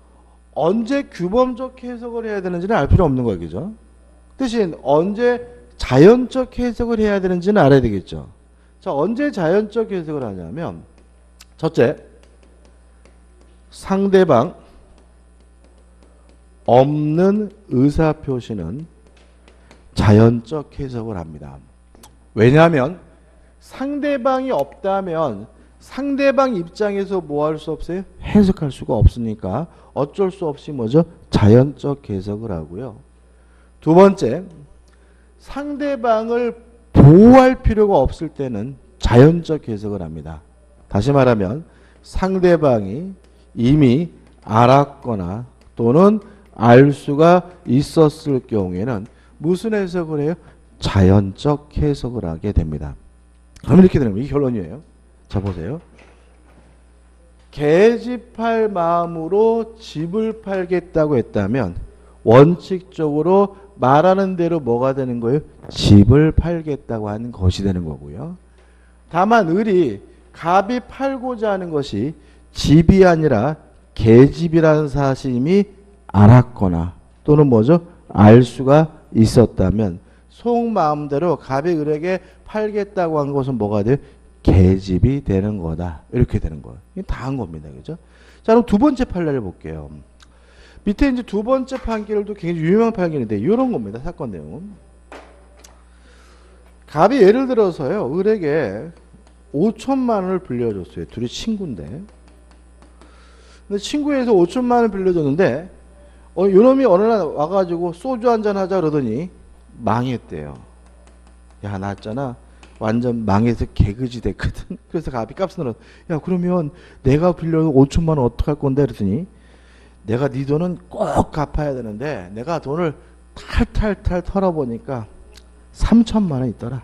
언제 규범적 해석을 해야 되는지는 알 필요 없는 거예요. 그죠? 대신 언제 자연적 해석을 해야 되는지는 알아야 되겠죠. 자, 언제 자연적 해석을 하냐면 첫째, 상대방 없는 의사표시는 자연적 해석을 합니다. 왜냐하면 상대방이 없다면 상대방 입장에서 뭐 할 수 없어요? 해석할 수가 없으니까 어쩔 수 없이 뭐죠? 자연적 해석을 하고요. 두 번째, 상대방을 보호할 필요가 없을 때는 자연적 해석을 합니다. 다시 말하면 상대방이 이미 알았거나 또는 알 수가 있었을 경우에는 무슨 해석을 해요? 자연적 해석을 하게 됩니다. 그럼 이렇게 되는 거예요. 이게 결론이에요. 자, 보세요. 계집할 마음으로 집을 팔겠다고 했다면 원칙적으로 말하는 대로 뭐가 되는 거예요? 집을 팔겠다고 하는 것이 되는 거고요. 다만 을이 갑이 팔고자 하는 것이 집이 아니라 계집이라는 사실이 알았거나 또는 뭐죠? 알 수가 있었다면 속마음대로 갑이 을에게 팔겠다고 한 것은 뭐가 돼요? 계집이 되는 거다. 이렇게 되는 거예요. 다 한 겁니다. 그죠? 자, 그럼 두 번째 판례를 볼게요. 밑에 이제 두 번째 판결도 굉장히 유명한 판결인데 이런 겁니다. 사건 내용은. 갑이 예를 들어서요. 을에게 오천만 원을 빌려줬어요. 둘이 친구인데. 근데 친구에서 오천만 원을 빌려줬는데 어, 요놈이 어느 날 와가지고 소주 한잔 하자 그러더니 망했대요. 야, 나 있잖아. 완전 망해서 개그지 됐거든. 그래서 갑이 값을 늘어. 야, 그러면 내가 빌려준 오천만 원 어떡할 건데? 그랬더니 내가 네 돈은 꼭 갚아야 되는데 내가 돈을 탈탈탈 털어보니까 삼천만 원 있더라.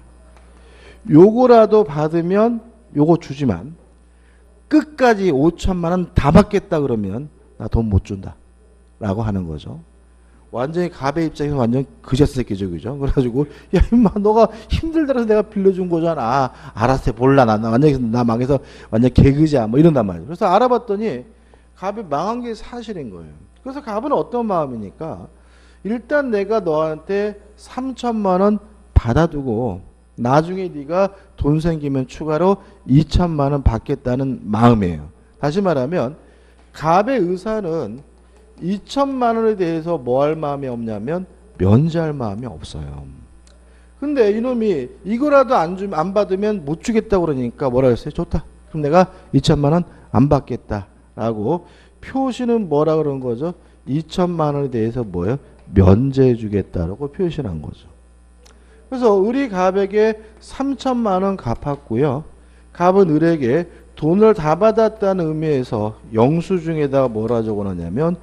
요거라도 받으면 요거 주지만 끝까지 오천만 원 다 받겠다 그러면 나 돈 못 준다. 라고 하는 거죠. 완전히 갑의 입장에서 완전 그제스 새끼죠. 그죠? 그래가지고 야 임마 너가 힘들더라서 내가 빌려준 거잖아. 아, 알았어 몰라. 나, 나 완전 나 망해서 완전 개그지야. 뭐 이런단 말이에요. 그래서 알아봤더니 갑이 망한 게 사실인 거예요. 그래서 갑은 어떤 마음이니까 일단 내가 너한테 삼천만 원 받아두고 나중에 네가 돈 생기면 추가로 이천만 원 받겠다는 마음이에요. 다시 말하면 갑의 의사는 이천만 원에 대해서 뭐 할 마음이 없냐면 면제할 마음이 없어요. 근데 이놈이 이거라도 안 주면 안 받으면 못 주겠다고 그러니까 뭐라 했어요? 좋다. 그럼 내가 이천만 원 안 받겠다라고 표시는 뭐라 그런 거죠? 이천만 원에 대해서 뭐예요? 면제해 주겠다라고 표시한 거죠. 그래서 을이 갑에게 삼천만 원 갚았고요. 갑은 을에게 돈을 다 받았다는 의미에서 영수증에다가 뭐라 적어놨냐면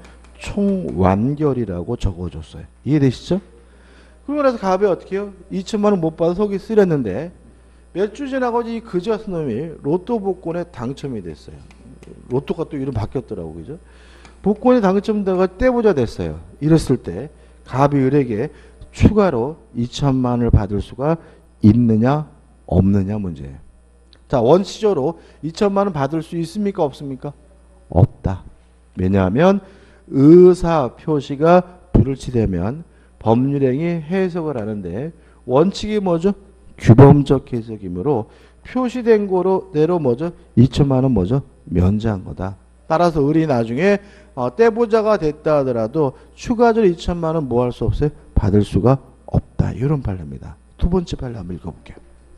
총완결이라고 적어줬어요. 이해되시죠? 그러고 나서 갑이 어떻게 해요? 이천만 원 못 받아 속이 쓰렸는데 몇 주 지나고 이 그지 같은 놈이 로또 복권에 당첨이 됐어요. 로또가 또 이름 바뀌었더라고. 그죠? 복권에 당첨되가 떼보자 됐어요. 이랬을 때 갑이 을에게 추가로 이천만 원을 받을 수가 있느냐 없느냐 문제예요. 자, 원시적으로 이천만 원 받을 수 있습니까 없습니까? 없다. 왜냐하면 의사 표시가 불일치되면 법률행위 해석을 하는데 원칙이 뭐죠? 규범적 해석이므로 표시된 거대로 뭐죠? 이천만 원 뭐죠? 면제한 거다. 따라서 을이 나중에 어, 떼보자가 됐다 하더라도 추가적으로 이천만 원 뭐 할 수 없어요? 받을 수가 없다. 이런 판례입니다. 두 번째 판례 한번 읽어볼게요.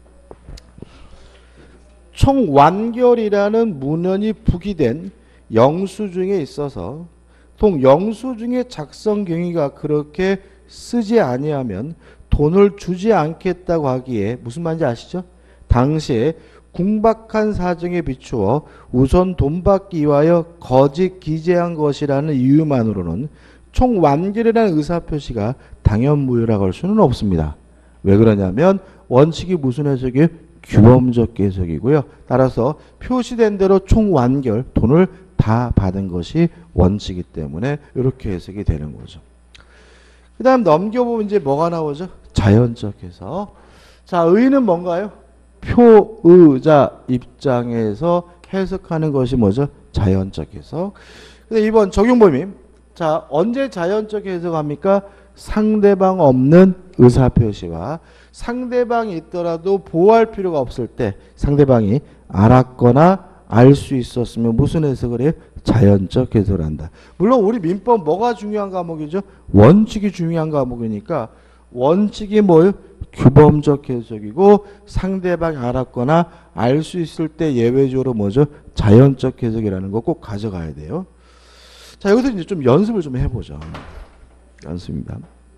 총완결이라는 문헌이 부기된 영수증에 있어서 통 영수증의 작성 경위가 그렇게 쓰지 아니하면 돈을 주지 않겠다고 하기에 무슨 말인지 아시죠? 당시에 궁박한 사정에 비추어 우선 돈 받기 위하여 거짓 기재한 것이라는 이유만으로는 총완결이라는 의사표시가 당연무효라고 할 수는 없습니다. 왜 그러냐면 원칙이 무슨 해석이에요? 규범적 해석이고요. 따라서 표시된 대로 총완결 돈을 다 받은 것이 원칙이기 때문에 이렇게 해석이 되는 거죠. 그 다음 넘겨보면 이제 뭐가 나오죠? 자연적 해석. 자, 의는 뭔가요? 표의자 입장에서 해석하는 것이 뭐죠? 자연적 해석. 근데 이번 적용 범위. 자, 언제 자연적 해석합니까? 상대방 없는 의사표시와 상대방이 있더라도 보호할 필요가 없을 때 상대방이 알았거나 알 수 있었으면 무슨 해석을 해요? 자연적 해석을 한다. 물론 우리 민법 뭐가 중요한 과목이죠? 원칙이 중요한 과목이니까 원칙이 뭐예요? 규범적 해석이고 상대방이 알았거나 알 수 있을 때 예외적으로 뭐죠? 자연적 해석이라는 거 꼭 가져가야 돼요. 자, 여기서 이제 좀 연습을 좀 해보죠. 연습입니다.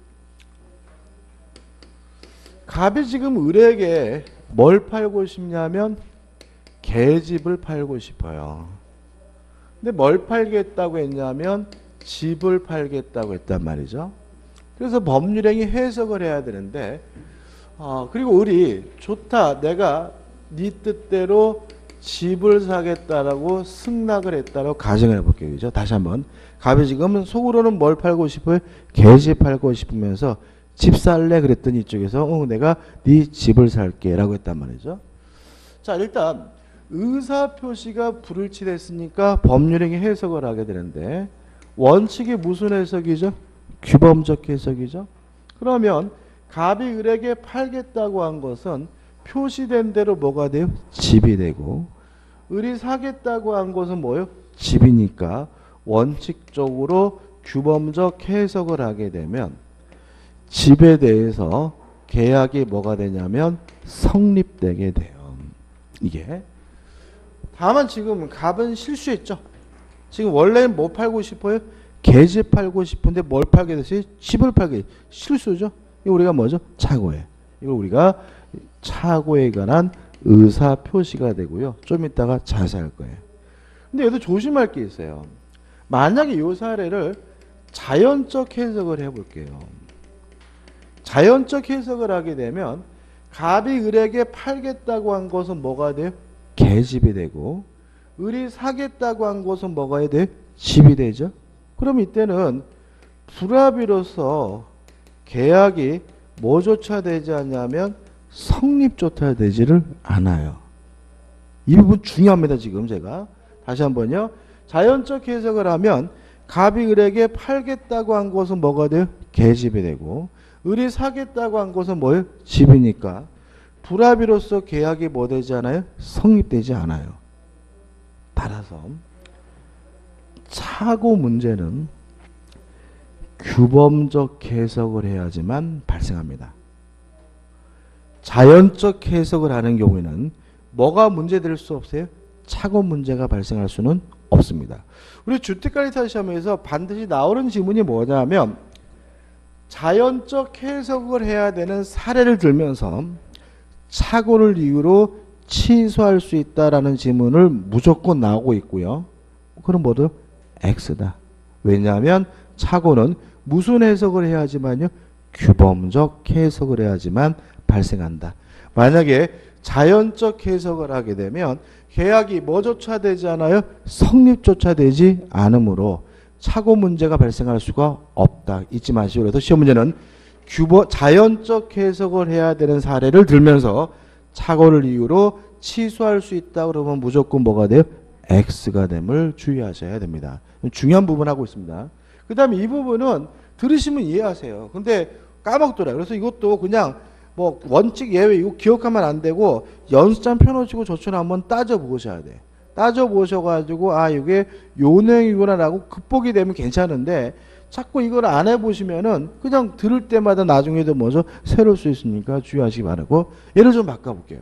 갑이 지금 을에게 뭘 팔고 싶냐면 계집을 팔고 싶어요. 근데 뭘 팔겠다고 했냐면 집을 팔겠다고 했단 말이죠. 그래서 법률행위 해석을 해야 되는데 어, 그리고 을이 좋다, 내가 네 뜻대로 집을 사겠다라고 승낙을 했다라고 가정을 해볼게요. 그죠? 다시 한번. 갑이 지금 속으로는 뭘 팔고 싶어요? 계집 팔고 싶으면서 집 살래? 그랬더니 이쪽에서 어, 내가 네 집을 살게 라고 했단 말이죠. 자, 일단 의사표시가 불일치됐으니까 법률행위 해석을 하게 되는데 원칙이 무슨 해석이죠? 규범적 해석이죠. 그러면 갑이 을에게 팔겠다고 한 것은 표시된 대로 뭐가 돼요? 집이 되고 을이 사겠다고 한 것은 뭐예요? 집이니까 원칙적으로 규범적 해석을 하게 되면 집에 대해서 계약이 뭐가 되냐면 성립되게 돼요. 이게 다만 지금 갑은 실수했죠. 지금 원래는 뭐 팔고 싶어요? 계집 팔고 싶은데 뭘 팔게 됐어요? 집을 팔게 됐어요. 실수죠. 이거 우리가 뭐죠? 착오해. 이걸 우리가 착오에 관한 의사 표시가 되고요. 좀 이따가 자세할 거예요. 근데 여기서 조심할 게 있어요. 만약에 이 사례를 자연적 해석을 해볼게요. 자연적 해석을 하게 되면 갑이 을에게 팔겠다고 한 것은 뭐가 돼요? 계집이 되고 을이 사겠다고 한 것은 뭐가 돼요? 집이 되죠. 그럼 이때는 불합의로서 계약이 뭐조차 되지 않냐면 성립조차 되지를 않아요. 이 부분 중요합니다. 지금 제가 다시 한번요. 자연적 해석을 하면 갑이 을에게 팔겠다고 한 것은 뭐가 돼요? 계집이 되고 을이 사겠다고 한 것은 뭐예요? 집이니까 불합의로서 계약이 뭐 되지 않아요? 성립되지 않아요. 따라서 착오 문제는 규범적 해석을 해야지만 발생합니다. 자연적 해석을 하는 경우에는 뭐가 문제될 수 없어요? 착오 문제가 발생할 수는 없습니다. 우리 주택관리사 시험에서 반드시 나오는 지문이 뭐냐면 자연적 해석을 해야 되는 사례를 들면서 착오를 이유로 취소할 수 있다라는 지문을 무조건 나오고 있고요. 그럼 뭐죠? X다. 왜냐하면 착오는 무슨 해석을 해야지만요? 규범적 해석을 해야지만 발생한다. 만약에 자연적 해석을 하게 되면 계약이 뭐조차 되지 않아요? 성립조차 되지 않으므로 착오 문제가 발생할 수가 없다. 잊지 마시고 그래서 시험 문제는 규범 자연적 해석을 해야 되는 사례를 들면서 착오를 이유로 취소할 수 있다 그러면 무조건 뭐가 돼요? X가 됨을 주의하셔야 됩니다. 중요한 부분 하고 있습니다. 그 다음에 이 부분은 들으시면 이해하세요. 근데 까먹더라고요. 그래서 이것도 그냥 뭐 원칙 예외 이거 기억하면 안 되고 연습장 펴놓으시고 저처럼 한번 따져보셔야 돼. 따져보셔가지고 아 이게 요 내용이구나 라고 극복이 되면 괜찮은데 자꾸 이걸 안 해보시면은 그냥 들을 때마다 나중에도 뭐죠? 새로울 수 있으니까 주의하시기 바라고. 예를 좀 바꿔볼게요.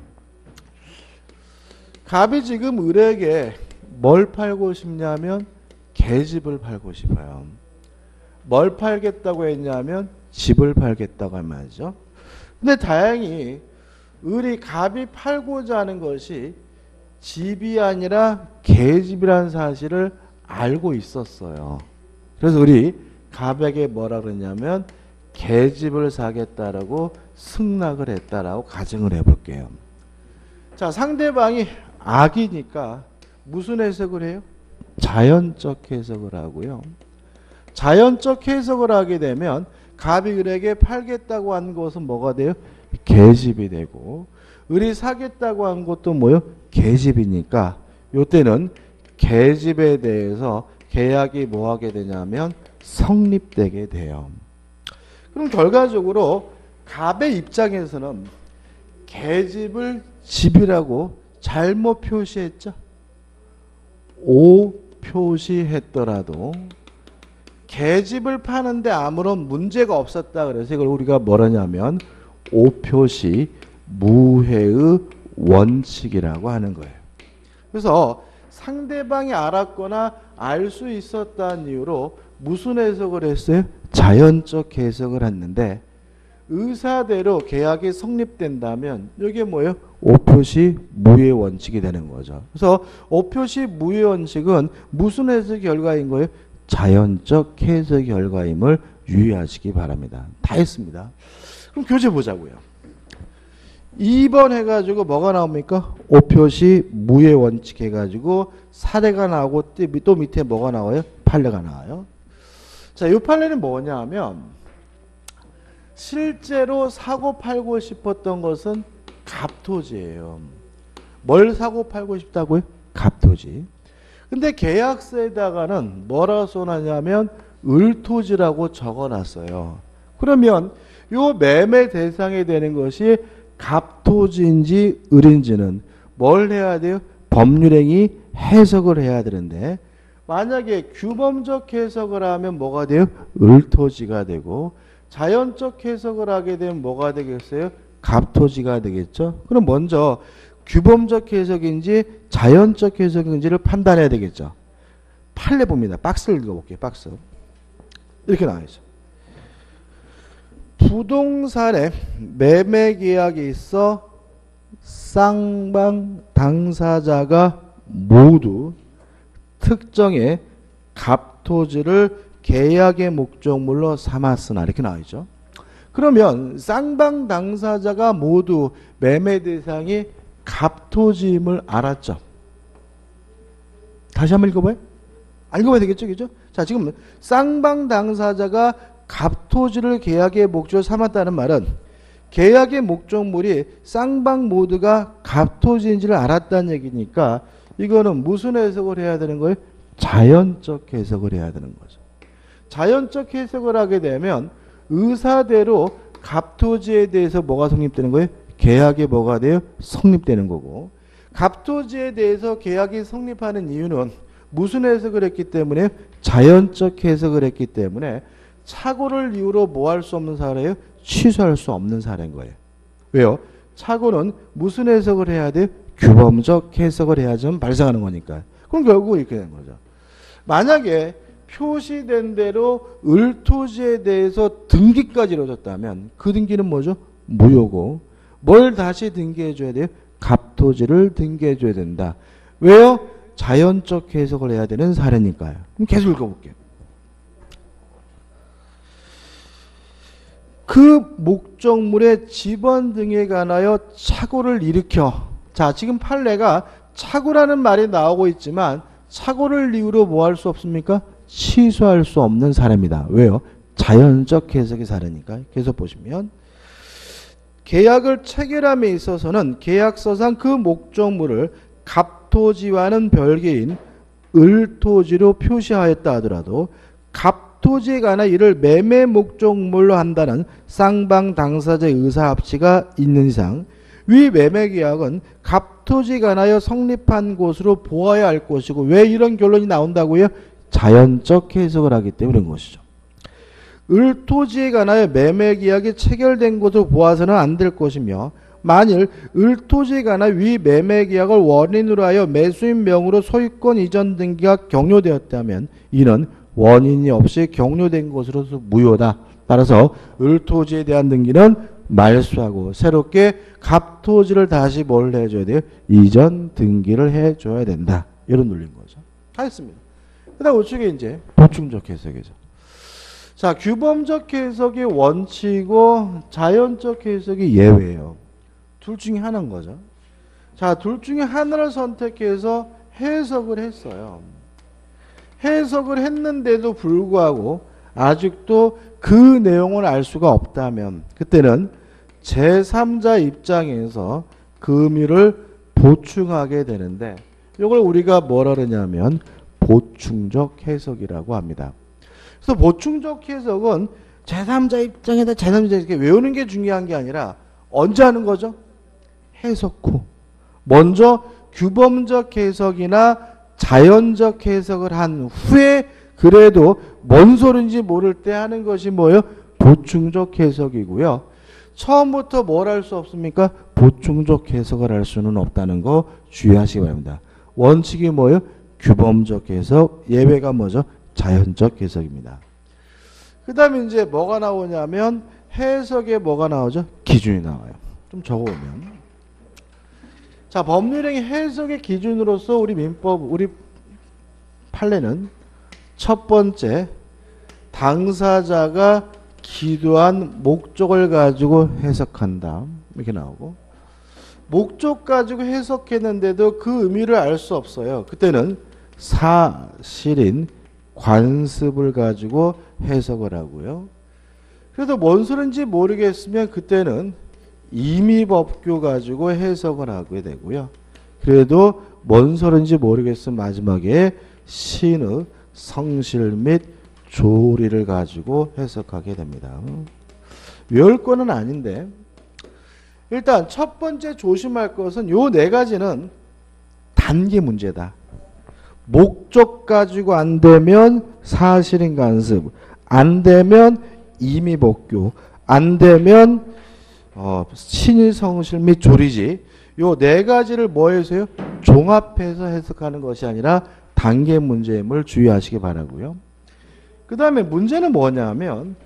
갑이 지금 을에게 뭘 팔고 싶냐면 계집을 팔고 싶어요. 뭘 팔겠다고 했냐면 집을 팔겠다고 한 말이죠. 근데 다행히 을이 갑이 팔고자 하는 것이 집이 아니라 계집이라는 사실을 알고 있었어요. 그래서 을이 갑에게 뭐라 그러냐면 계집을 사겠다라고 승낙을 했다라고 가정을 해볼게요. 자, 상대방이 악이니까 무슨 해석을 해요? 자연적 해석을 하고요. 자연적 해석을 하게 되면 갑이 을에게 팔겠다고 한 것은 뭐가 돼요? 계집이 되고 을이 사겠다고 한 것도 뭐요? 계집이니까 이때는 계집에 대해서 계약이 뭐 하게 되냐면 성립되게 돼요. 그럼 결과적으로 갑의 입장에서는 계집을 집이라고 잘못 표시했죠. 오 표시했더라도 계집을 파는데 아무런 문제가 없었다. 그래서 이걸 우리가 뭐라냐면 오 표시 무해의 원칙이라고 하는 거예요. 그래서 상대방이 알았거나 알 수 있었다는 이유로 무슨 해석을 했어요? 자연적 해석을 했는데 의사대로 계약이 성립된다면 이게 뭐예요? 오 표시 무효의 원칙이 되는 거죠. 그래서 오 표시 무효의 원칙은 무슨 해석 결과인 거예요? 자연적 해석 결과임을 유의하시기 바랍니다. 다 했습니다. 그럼 교재 보자고요. 이 번 해가지고 뭐가 나옵니까? 오 표시 무효의 원칙 해가지고 사례가 나오고 또 밑에 뭐가 나와요? 판례가 나와요. 자, 이 판례는 뭐냐 하면 실제로 사고 팔고 싶었던 것은 갑토지예요. 뭘 사고 팔고 싶다고요? 갑토지. 근데 계약서에다가는 뭐라고 써놨냐면 을토지라고 적어놨어요. 그러면 요 매매 대상이 되는 것이 갑토지인지 을인지는 뭘 해야 돼요? 법률행위 해석을 해야 되는데 만약에 규범적 해석을 하면 뭐가 돼요? 을토지가 되고 자연적 해석을 하게 되면 뭐가 되겠어요? 갑토지가 되겠죠. 그럼 먼저 규범적 해석인지 자연적 해석인지를 판단해야 되겠죠. 판례 봅니다. 박스를 읽어볼게요. 박스. 이렇게 나와있죠. 부동산에 매매 계약이 있어 쌍방 당사자가 모두 특정의 갑토지를 계약의 목적물로 삼았으나 이렇게 나와있죠. 그러면 쌍방 당사자가 모두 매매 대상이 갑토지임을 알았죠. 다시 한번 읽어봐요. 읽어봐야 되겠죠, 그죠? 자, 지금 쌍방 당사자가 갑토지를 계약의 목적으로 삼았다는 말은 계약의 목적물이 쌍방 모두가 갑토지인지를 알았다는 얘기니까 이거는 무슨 해석을 해야 되는 거예요? 자연적 해석을 해야 되는 거죠. 자연적 해석을 하게 되면 의사대로 갑토지에 대해서 뭐가 성립되는 거예요? 계약이 뭐가 돼요? 성립되는 거고 갑토지에 대해서 계약이 성립하는 이유는 무슨 해석을 했기 때문에? 자연적 해석을 했기 때문에 착오를 이유로 뭐 할 수 없는 사례예요? 취소할 수 없는 사례인 거예요. 왜요? 착오는 무슨 해석을 해야 돼요? 규범적 해석을 해야지 발생하는 거니까. 그럼 결국 이렇게 되는 거죠. 만약에 표시된 대로 을토지에 대해서 등기까지 이루어졌다면 그 등기는 뭐죠? 무효고 뭘 다시 등기해 줘야 돼요? 갑토지를 등기해 줘야 된다. 왜요? 자연적 해석을 해야 되는 사례니까요. 그럼 계속 읽어볼게요. 그 목적물의 지번 등에 관하여 착오를 일으켜. 자, 지금 판례가 착오라는 말이 나오고 있지만 착오를 이유로 뭐 할 수 없습니까? 취소할 수 없는 사례입니다. 왜요? 자연적 해석의 사례니까. 계속 보시면 계약을 체결함에 있어서는 계약서상 그 목적물을 갑토지와는 별개인 을토지로 표시하였다 하더라도 갑토지에 관한 이를 매매 목적물로 한다는 쌍방 당사자의 의사합치가 있는 이상 위 매매계약은 갑토지에 관하여 성립한 것으로 보아야 할 것이고 왜 이런 결론이 나온다고요? 자연적 해석을 하기 때문에 그런 것이죠. 을토지에 관하여 매매계약이 체결된 것으로 보아서는 안 될 것이며 만일 을토지에 관한 위 매매계약을 원인으로 하여 매수인 명으로 소유권 이전 등기가 격려되었다면 이는 원인이 없이 격려된 것으로서 무효다. 따라서 을토지에 대한 등기는 말소하고 새롭게 갑토지를 다시 뭘 해줘야 돼요? 이전 등기를 해줘야 된다. 이런 논리인 거죠. 다 했습니다. 그 다음 우측에 이제 보충적 해석이죠. 자, 규범적 해석이 원칙이고 자연적 해석이 예외예요. 둘 중에 하나인 거죠. 자, 둘 중에 하나를 선택해서 해석을 했어요. 해석을 했는데도 불구하고 아직도 그 내용을 알 수가 없다면 그때는 제삼자 입장에서 그 의미를 보충하게 되는데 이걸 우리가 뭐라 그러냐면 보충적 해석이라고 합니다. 그래서 보충적 해석은 제삼자 입장에다 제삼자 이렇게 외우는 게 중요한 게 아니라 언제 하는 거죠? 해석 후. 먼저 규범적 해석이나 자연적 해석을 한 후에 그래도 뭔 소리인지 모를 때 하는 것이 뭐예요? 보충적 해석이고요. 처음부터 뭘 할 수 없습니까? 보충적 해석을 할 수는 없다는 거 주의하시기 바랍니다. 원칙이 뭐예요? 규범적 해석, 예외가 뭐죠? 자연적 해석입니다. 그 다음에 이제 뭐가 나오냐면 해석에 뭐가 나오죠? 기준이 나와요. 좀 적어오면. 자, 법률행위 해석의 기준으로서 우리 민법, 우리 판례는 첫 번째, 당사자가 기도한 목적을 가지고 해석한다. 이렇게 나오고, 목적 가지고 해석했는데도 그 의미를 알 수 없어요. 그때는 사실인 관습을 가지고 해석을 하고요. 그래서 뭔 소린지 모르겠으면 그때는 임의법규 가지고 해석을 하게 되고요. 그래도 뭔 소린지 모르겠으면 마지막에 신의 성실 및 조리를 가지고 해석하게 됩니다. 외울 거는 아닌데 일단 첫 번째 조심할 것은 요 네 가지는 단기 문제다. 목적 가지고 안 되면 사실인 관습, 안 되면 임의법규, 안 되면 어, 신의 성실 및 조리지. 요 네 가지를 뭐 해서요? 종합해서 해석하는 것이 아니라 단계 문제임을 주의하시기 바라고요. 그 다음에 문제는 뭐냐면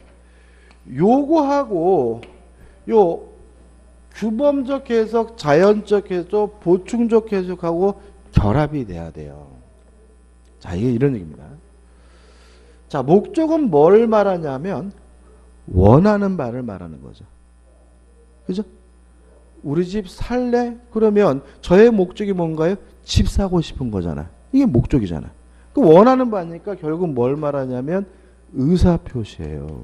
요거하고 요 규범적 해석, 자연적 해석, 보충적 해석하고 결합이 돼야 돼요. 자, 이게 이런 얘기입니다. 자, 목적은 뭘 말하냐면 원하는 바를 말하는 거죠. 그죠? 우리 집 살래? 그러면 저의 목적이 뭔가요? 집 사고 싶은 거잖아. 이게 목적이잖아. 그 원하는 바니까 결국 뭘 말하냐면 의사표시예요.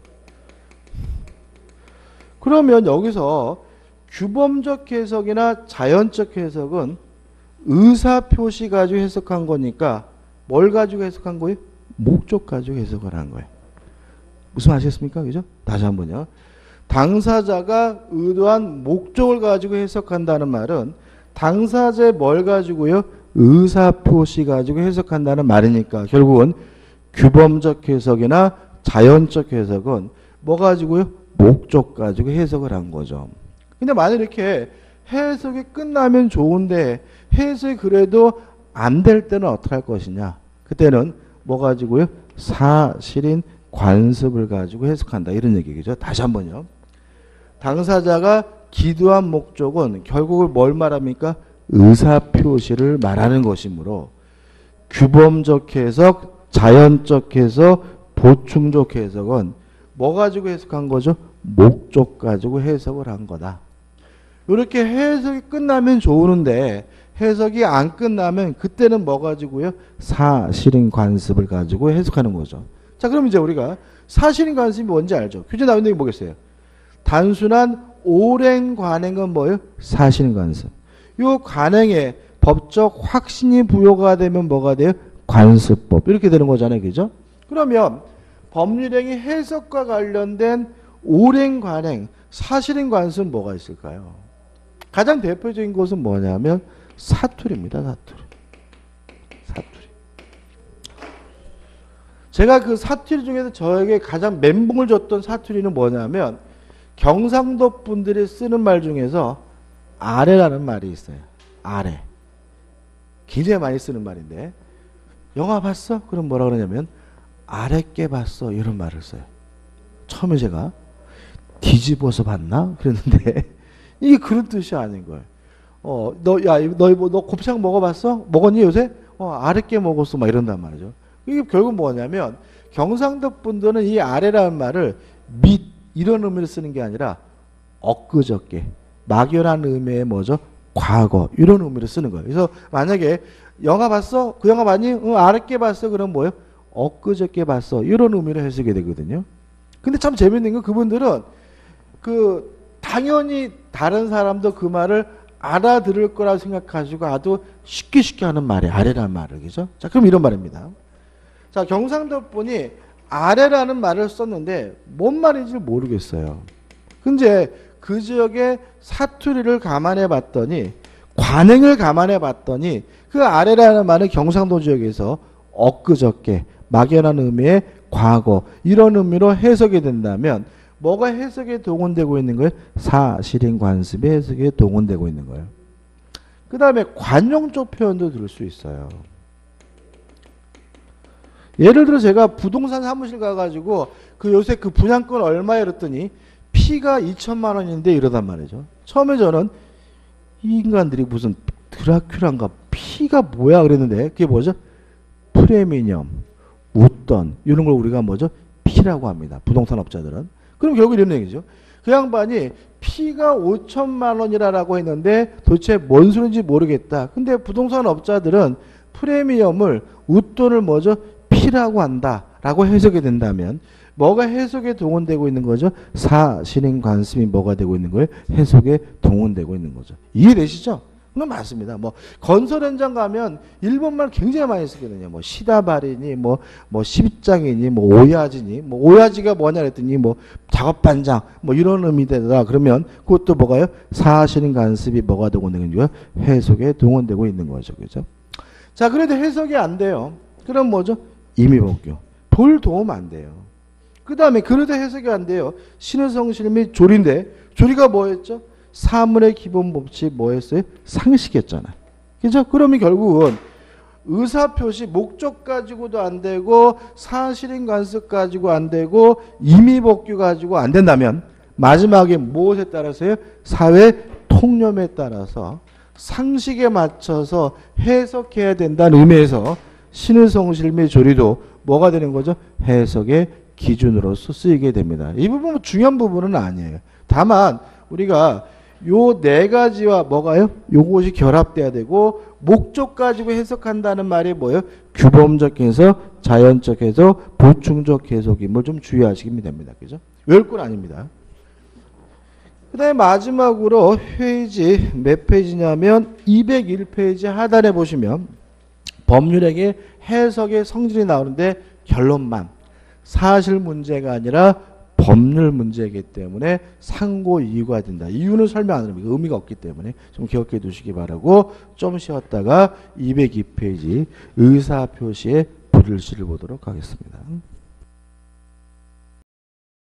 그러면 여기서 규범적 해석이나 자연적 해석은 의사표시 가지고 해석한 거니까 뭘 가지고 해석한 거예요? 목적 가지고 해석을 한 거예요. 무슨 아시겠습니까? 그죠? 다시 한번요. 당사자가 의도한 목적을 가지고 해석한다는 말은 당사자의 뭘 가지고요? 의사표시 가지고 해석한다는 말이니까 결국은 규범적 해석이나 자연적 해석은 뭐 가지고요? 목적 가지고 해석을 한 거죠. 근데 만약 이렇게 해석이 끝나면 좋은데 해석이 그래도 안 될 때는 어떻게 할 것이냐? 그때는 뭐 가지고요? 사실인 관습을 가지고 해석한다. 이런 얘기죠. 다시 한번요. 당사자가 기도한 목적은 결국은 뭘 말합니까? 의사표시를 말하는 것이므로 규범적 해석, 자연적 해석, 보충적 해석은 뭐 가지고 해석한 거죠? 목적 가지고 해석을 한 거다. 이렇게 해석이 끝나면 좋은데 해석이 안 끝나면 그때는 뭐 가지고요? 사실인 관습을 가지고 해석하는 거죠. 자, 그럼 이제 우리가 사실인 관습이 뭔지 알죠? 교재 나온 내용이 뭐겠어요? 단순한 오랜 관행은 뭐예요? 사실인 관습. 이 관행에 법적 확신이 부여가 되면 뭐가 돼요? 관습법. 이렇게 되는 거잖아요. 그죠? 그러면 법률행위 해석과 관련된 오랜 관행, 사실인 관습은 뭐가 있을까요? 가장 대표적인 것은 뭐냐면 사투리입니다. 사투리. 사투리. 제가 그 사투리 중에서 저에게 가장 멘붕을 줬던 사투리는 뭐냐면 경상도 분들이 쓰는 말 중에서 아래라는 말이 있어요. 아래. 굉장히 많이 쓰는 말인데 영화 봤어? 그럼 뭐라 그러냐면 아랫게 봤어. 이런 말을 써요. 처음에 제가 뒤집어서 봤나? 그랬는데 이게 그런 뜻이 아닌 거예요. 어, 너, 야, 너, 너 곱창 먹어봤어? 먹었니 요새? 어, 아랫게 먹었어. 막 이런단 말이죠. 이게 결국 뭐냐면 경상도 분들은 이 아래라는 말을 밑 이런 의미로 쓰는 게 아니라 엊그저께 막연한 의미의 뭐죠? 과거 이런 의미로 쓰는 거예요. 그래서 만약에 영화 봤어? 그 영화 봤니? 응, 아랫게 봤어. 그럼 뭐예요? 엊그저께 봤어. 이런 의미로 해석이 되거든요. 근데 참 재밌는 건 그분들은 그 당연히 다른 사람도 그 말을 알아들을 거라고 생각하시고 아주 쉽게 쉽게 하는 말이 아래라는 말을. 그죠? 자, 그럼 이런 말입니다. 자, 경상도 분이 아래라는 말을 썼는데 뭔 말인지 모르겠어요. 근데 그 지역의 사투리를 감안해 봤더니 관행을 감안해 봤더니 그 아래라는 말은 경상도 지역에서 엊그저께 막연한 의미의 과거 이런 의미로 해석이 된다면 뭐가 해석에 동원되고 있는 거예요? 사실인 관습이 해석에 동원되고 있는 거예요. 그 다음에 관용적 표현도 들을 수 있어요. 예를 들어 제가 부동산 사무실 가가지고 그 요새 그 분양권 얼마에 이랬더니 피가 이천만 원인데 이러단 말이죠. 처음에 저는 이 인간들이 무슨 드라큘라인가 피가 뭐야 그랬는데 그게 뭐죠? 프리미엄, 웃돈 이런 걸 우리가 뭐죠? 피라고 합니다. 부동산 업자들은. 그럼 결국 이런 얘기죠. 그 양반이 피가 오천만 원이라고 했는데 도대체 뭔 소리인지 모르겠다. 근데 부동산 업자들은 프리미엄을 웃돈을 뭐죠? 피라고 한다라고 해석이 된다면 뭐가 해석에 동원되고 있는 거죠? 사실인 관습이 뭐가 되고 있는 거예요? 해석에 동원되고 있는 거죠. 이해되시죠? 그건 맞습니다. 뭐 건설 현장 가면 일본말 굉장히 많이 쓰거든요. 뭐 시다발이니 뭐 뭐 십장이니 뭐 오야지니 뭐 오야지가 뭐냐 그랬더니 뭐 작업반장 뭐 이런 의미되다 그러면 그것도 뭐가요? 사실인 관습이 뭐가 되고 있는 거예요? 해석에 동원되고 있는 거죠. 그죠? 자, 그래도 해석이 안 돼요. 그럼 뭐죠? 임의복교. 볼 도움 안 돼요. 그 다음에 그래도 해석이 안 돼요. 신의성실 및 조리인데 조리가 뭐였죠? 사물의 기본 법칙 뭐였어요? 상식이었잖아요. 그죠? 그러면 결국은 의사표시 목적 가지고도 안 되고 사실인 관습 가지고 안 되고 임의복규 가지고 안 된다면 마지막에 무엇에 따라서요? 사회 통념에 따라서 상식에 맞춰서 해석해야 된다는 의미에서 신의성실 및 조리도 뭐가 되는 거죠? 해석의 기준으로서 쓰이게 됩니다. 이 부분은 중요한 부분은 아니에요. 다만 우리가 요 네 가지와 뭐가요? 요것이 결합돼야 되고 목적 가지고 해석한다는 말이 뭐예요? 규범적 해석, 자연적 해석, 보충적 해석임을 좀 주의하시면 됩니다. 그죠? 외울 건 아닙니다. 그 다음에 마지막으로 페이지 몇 페이지냐면 이백일 페이지 하단에 보시면 법률에게 해석의 성질이 나오는데 결론만 사실 문제가 아니라 법률 문제이기 때문에 상고 이유가 된다. 이유는 설명 안 합니다. 의미가 없기 때문에 좀 기억해 두시기 바라고 좀 쉬었다가 이백이 페이지 의사표시의 불일시를 보도록 하겠습니다.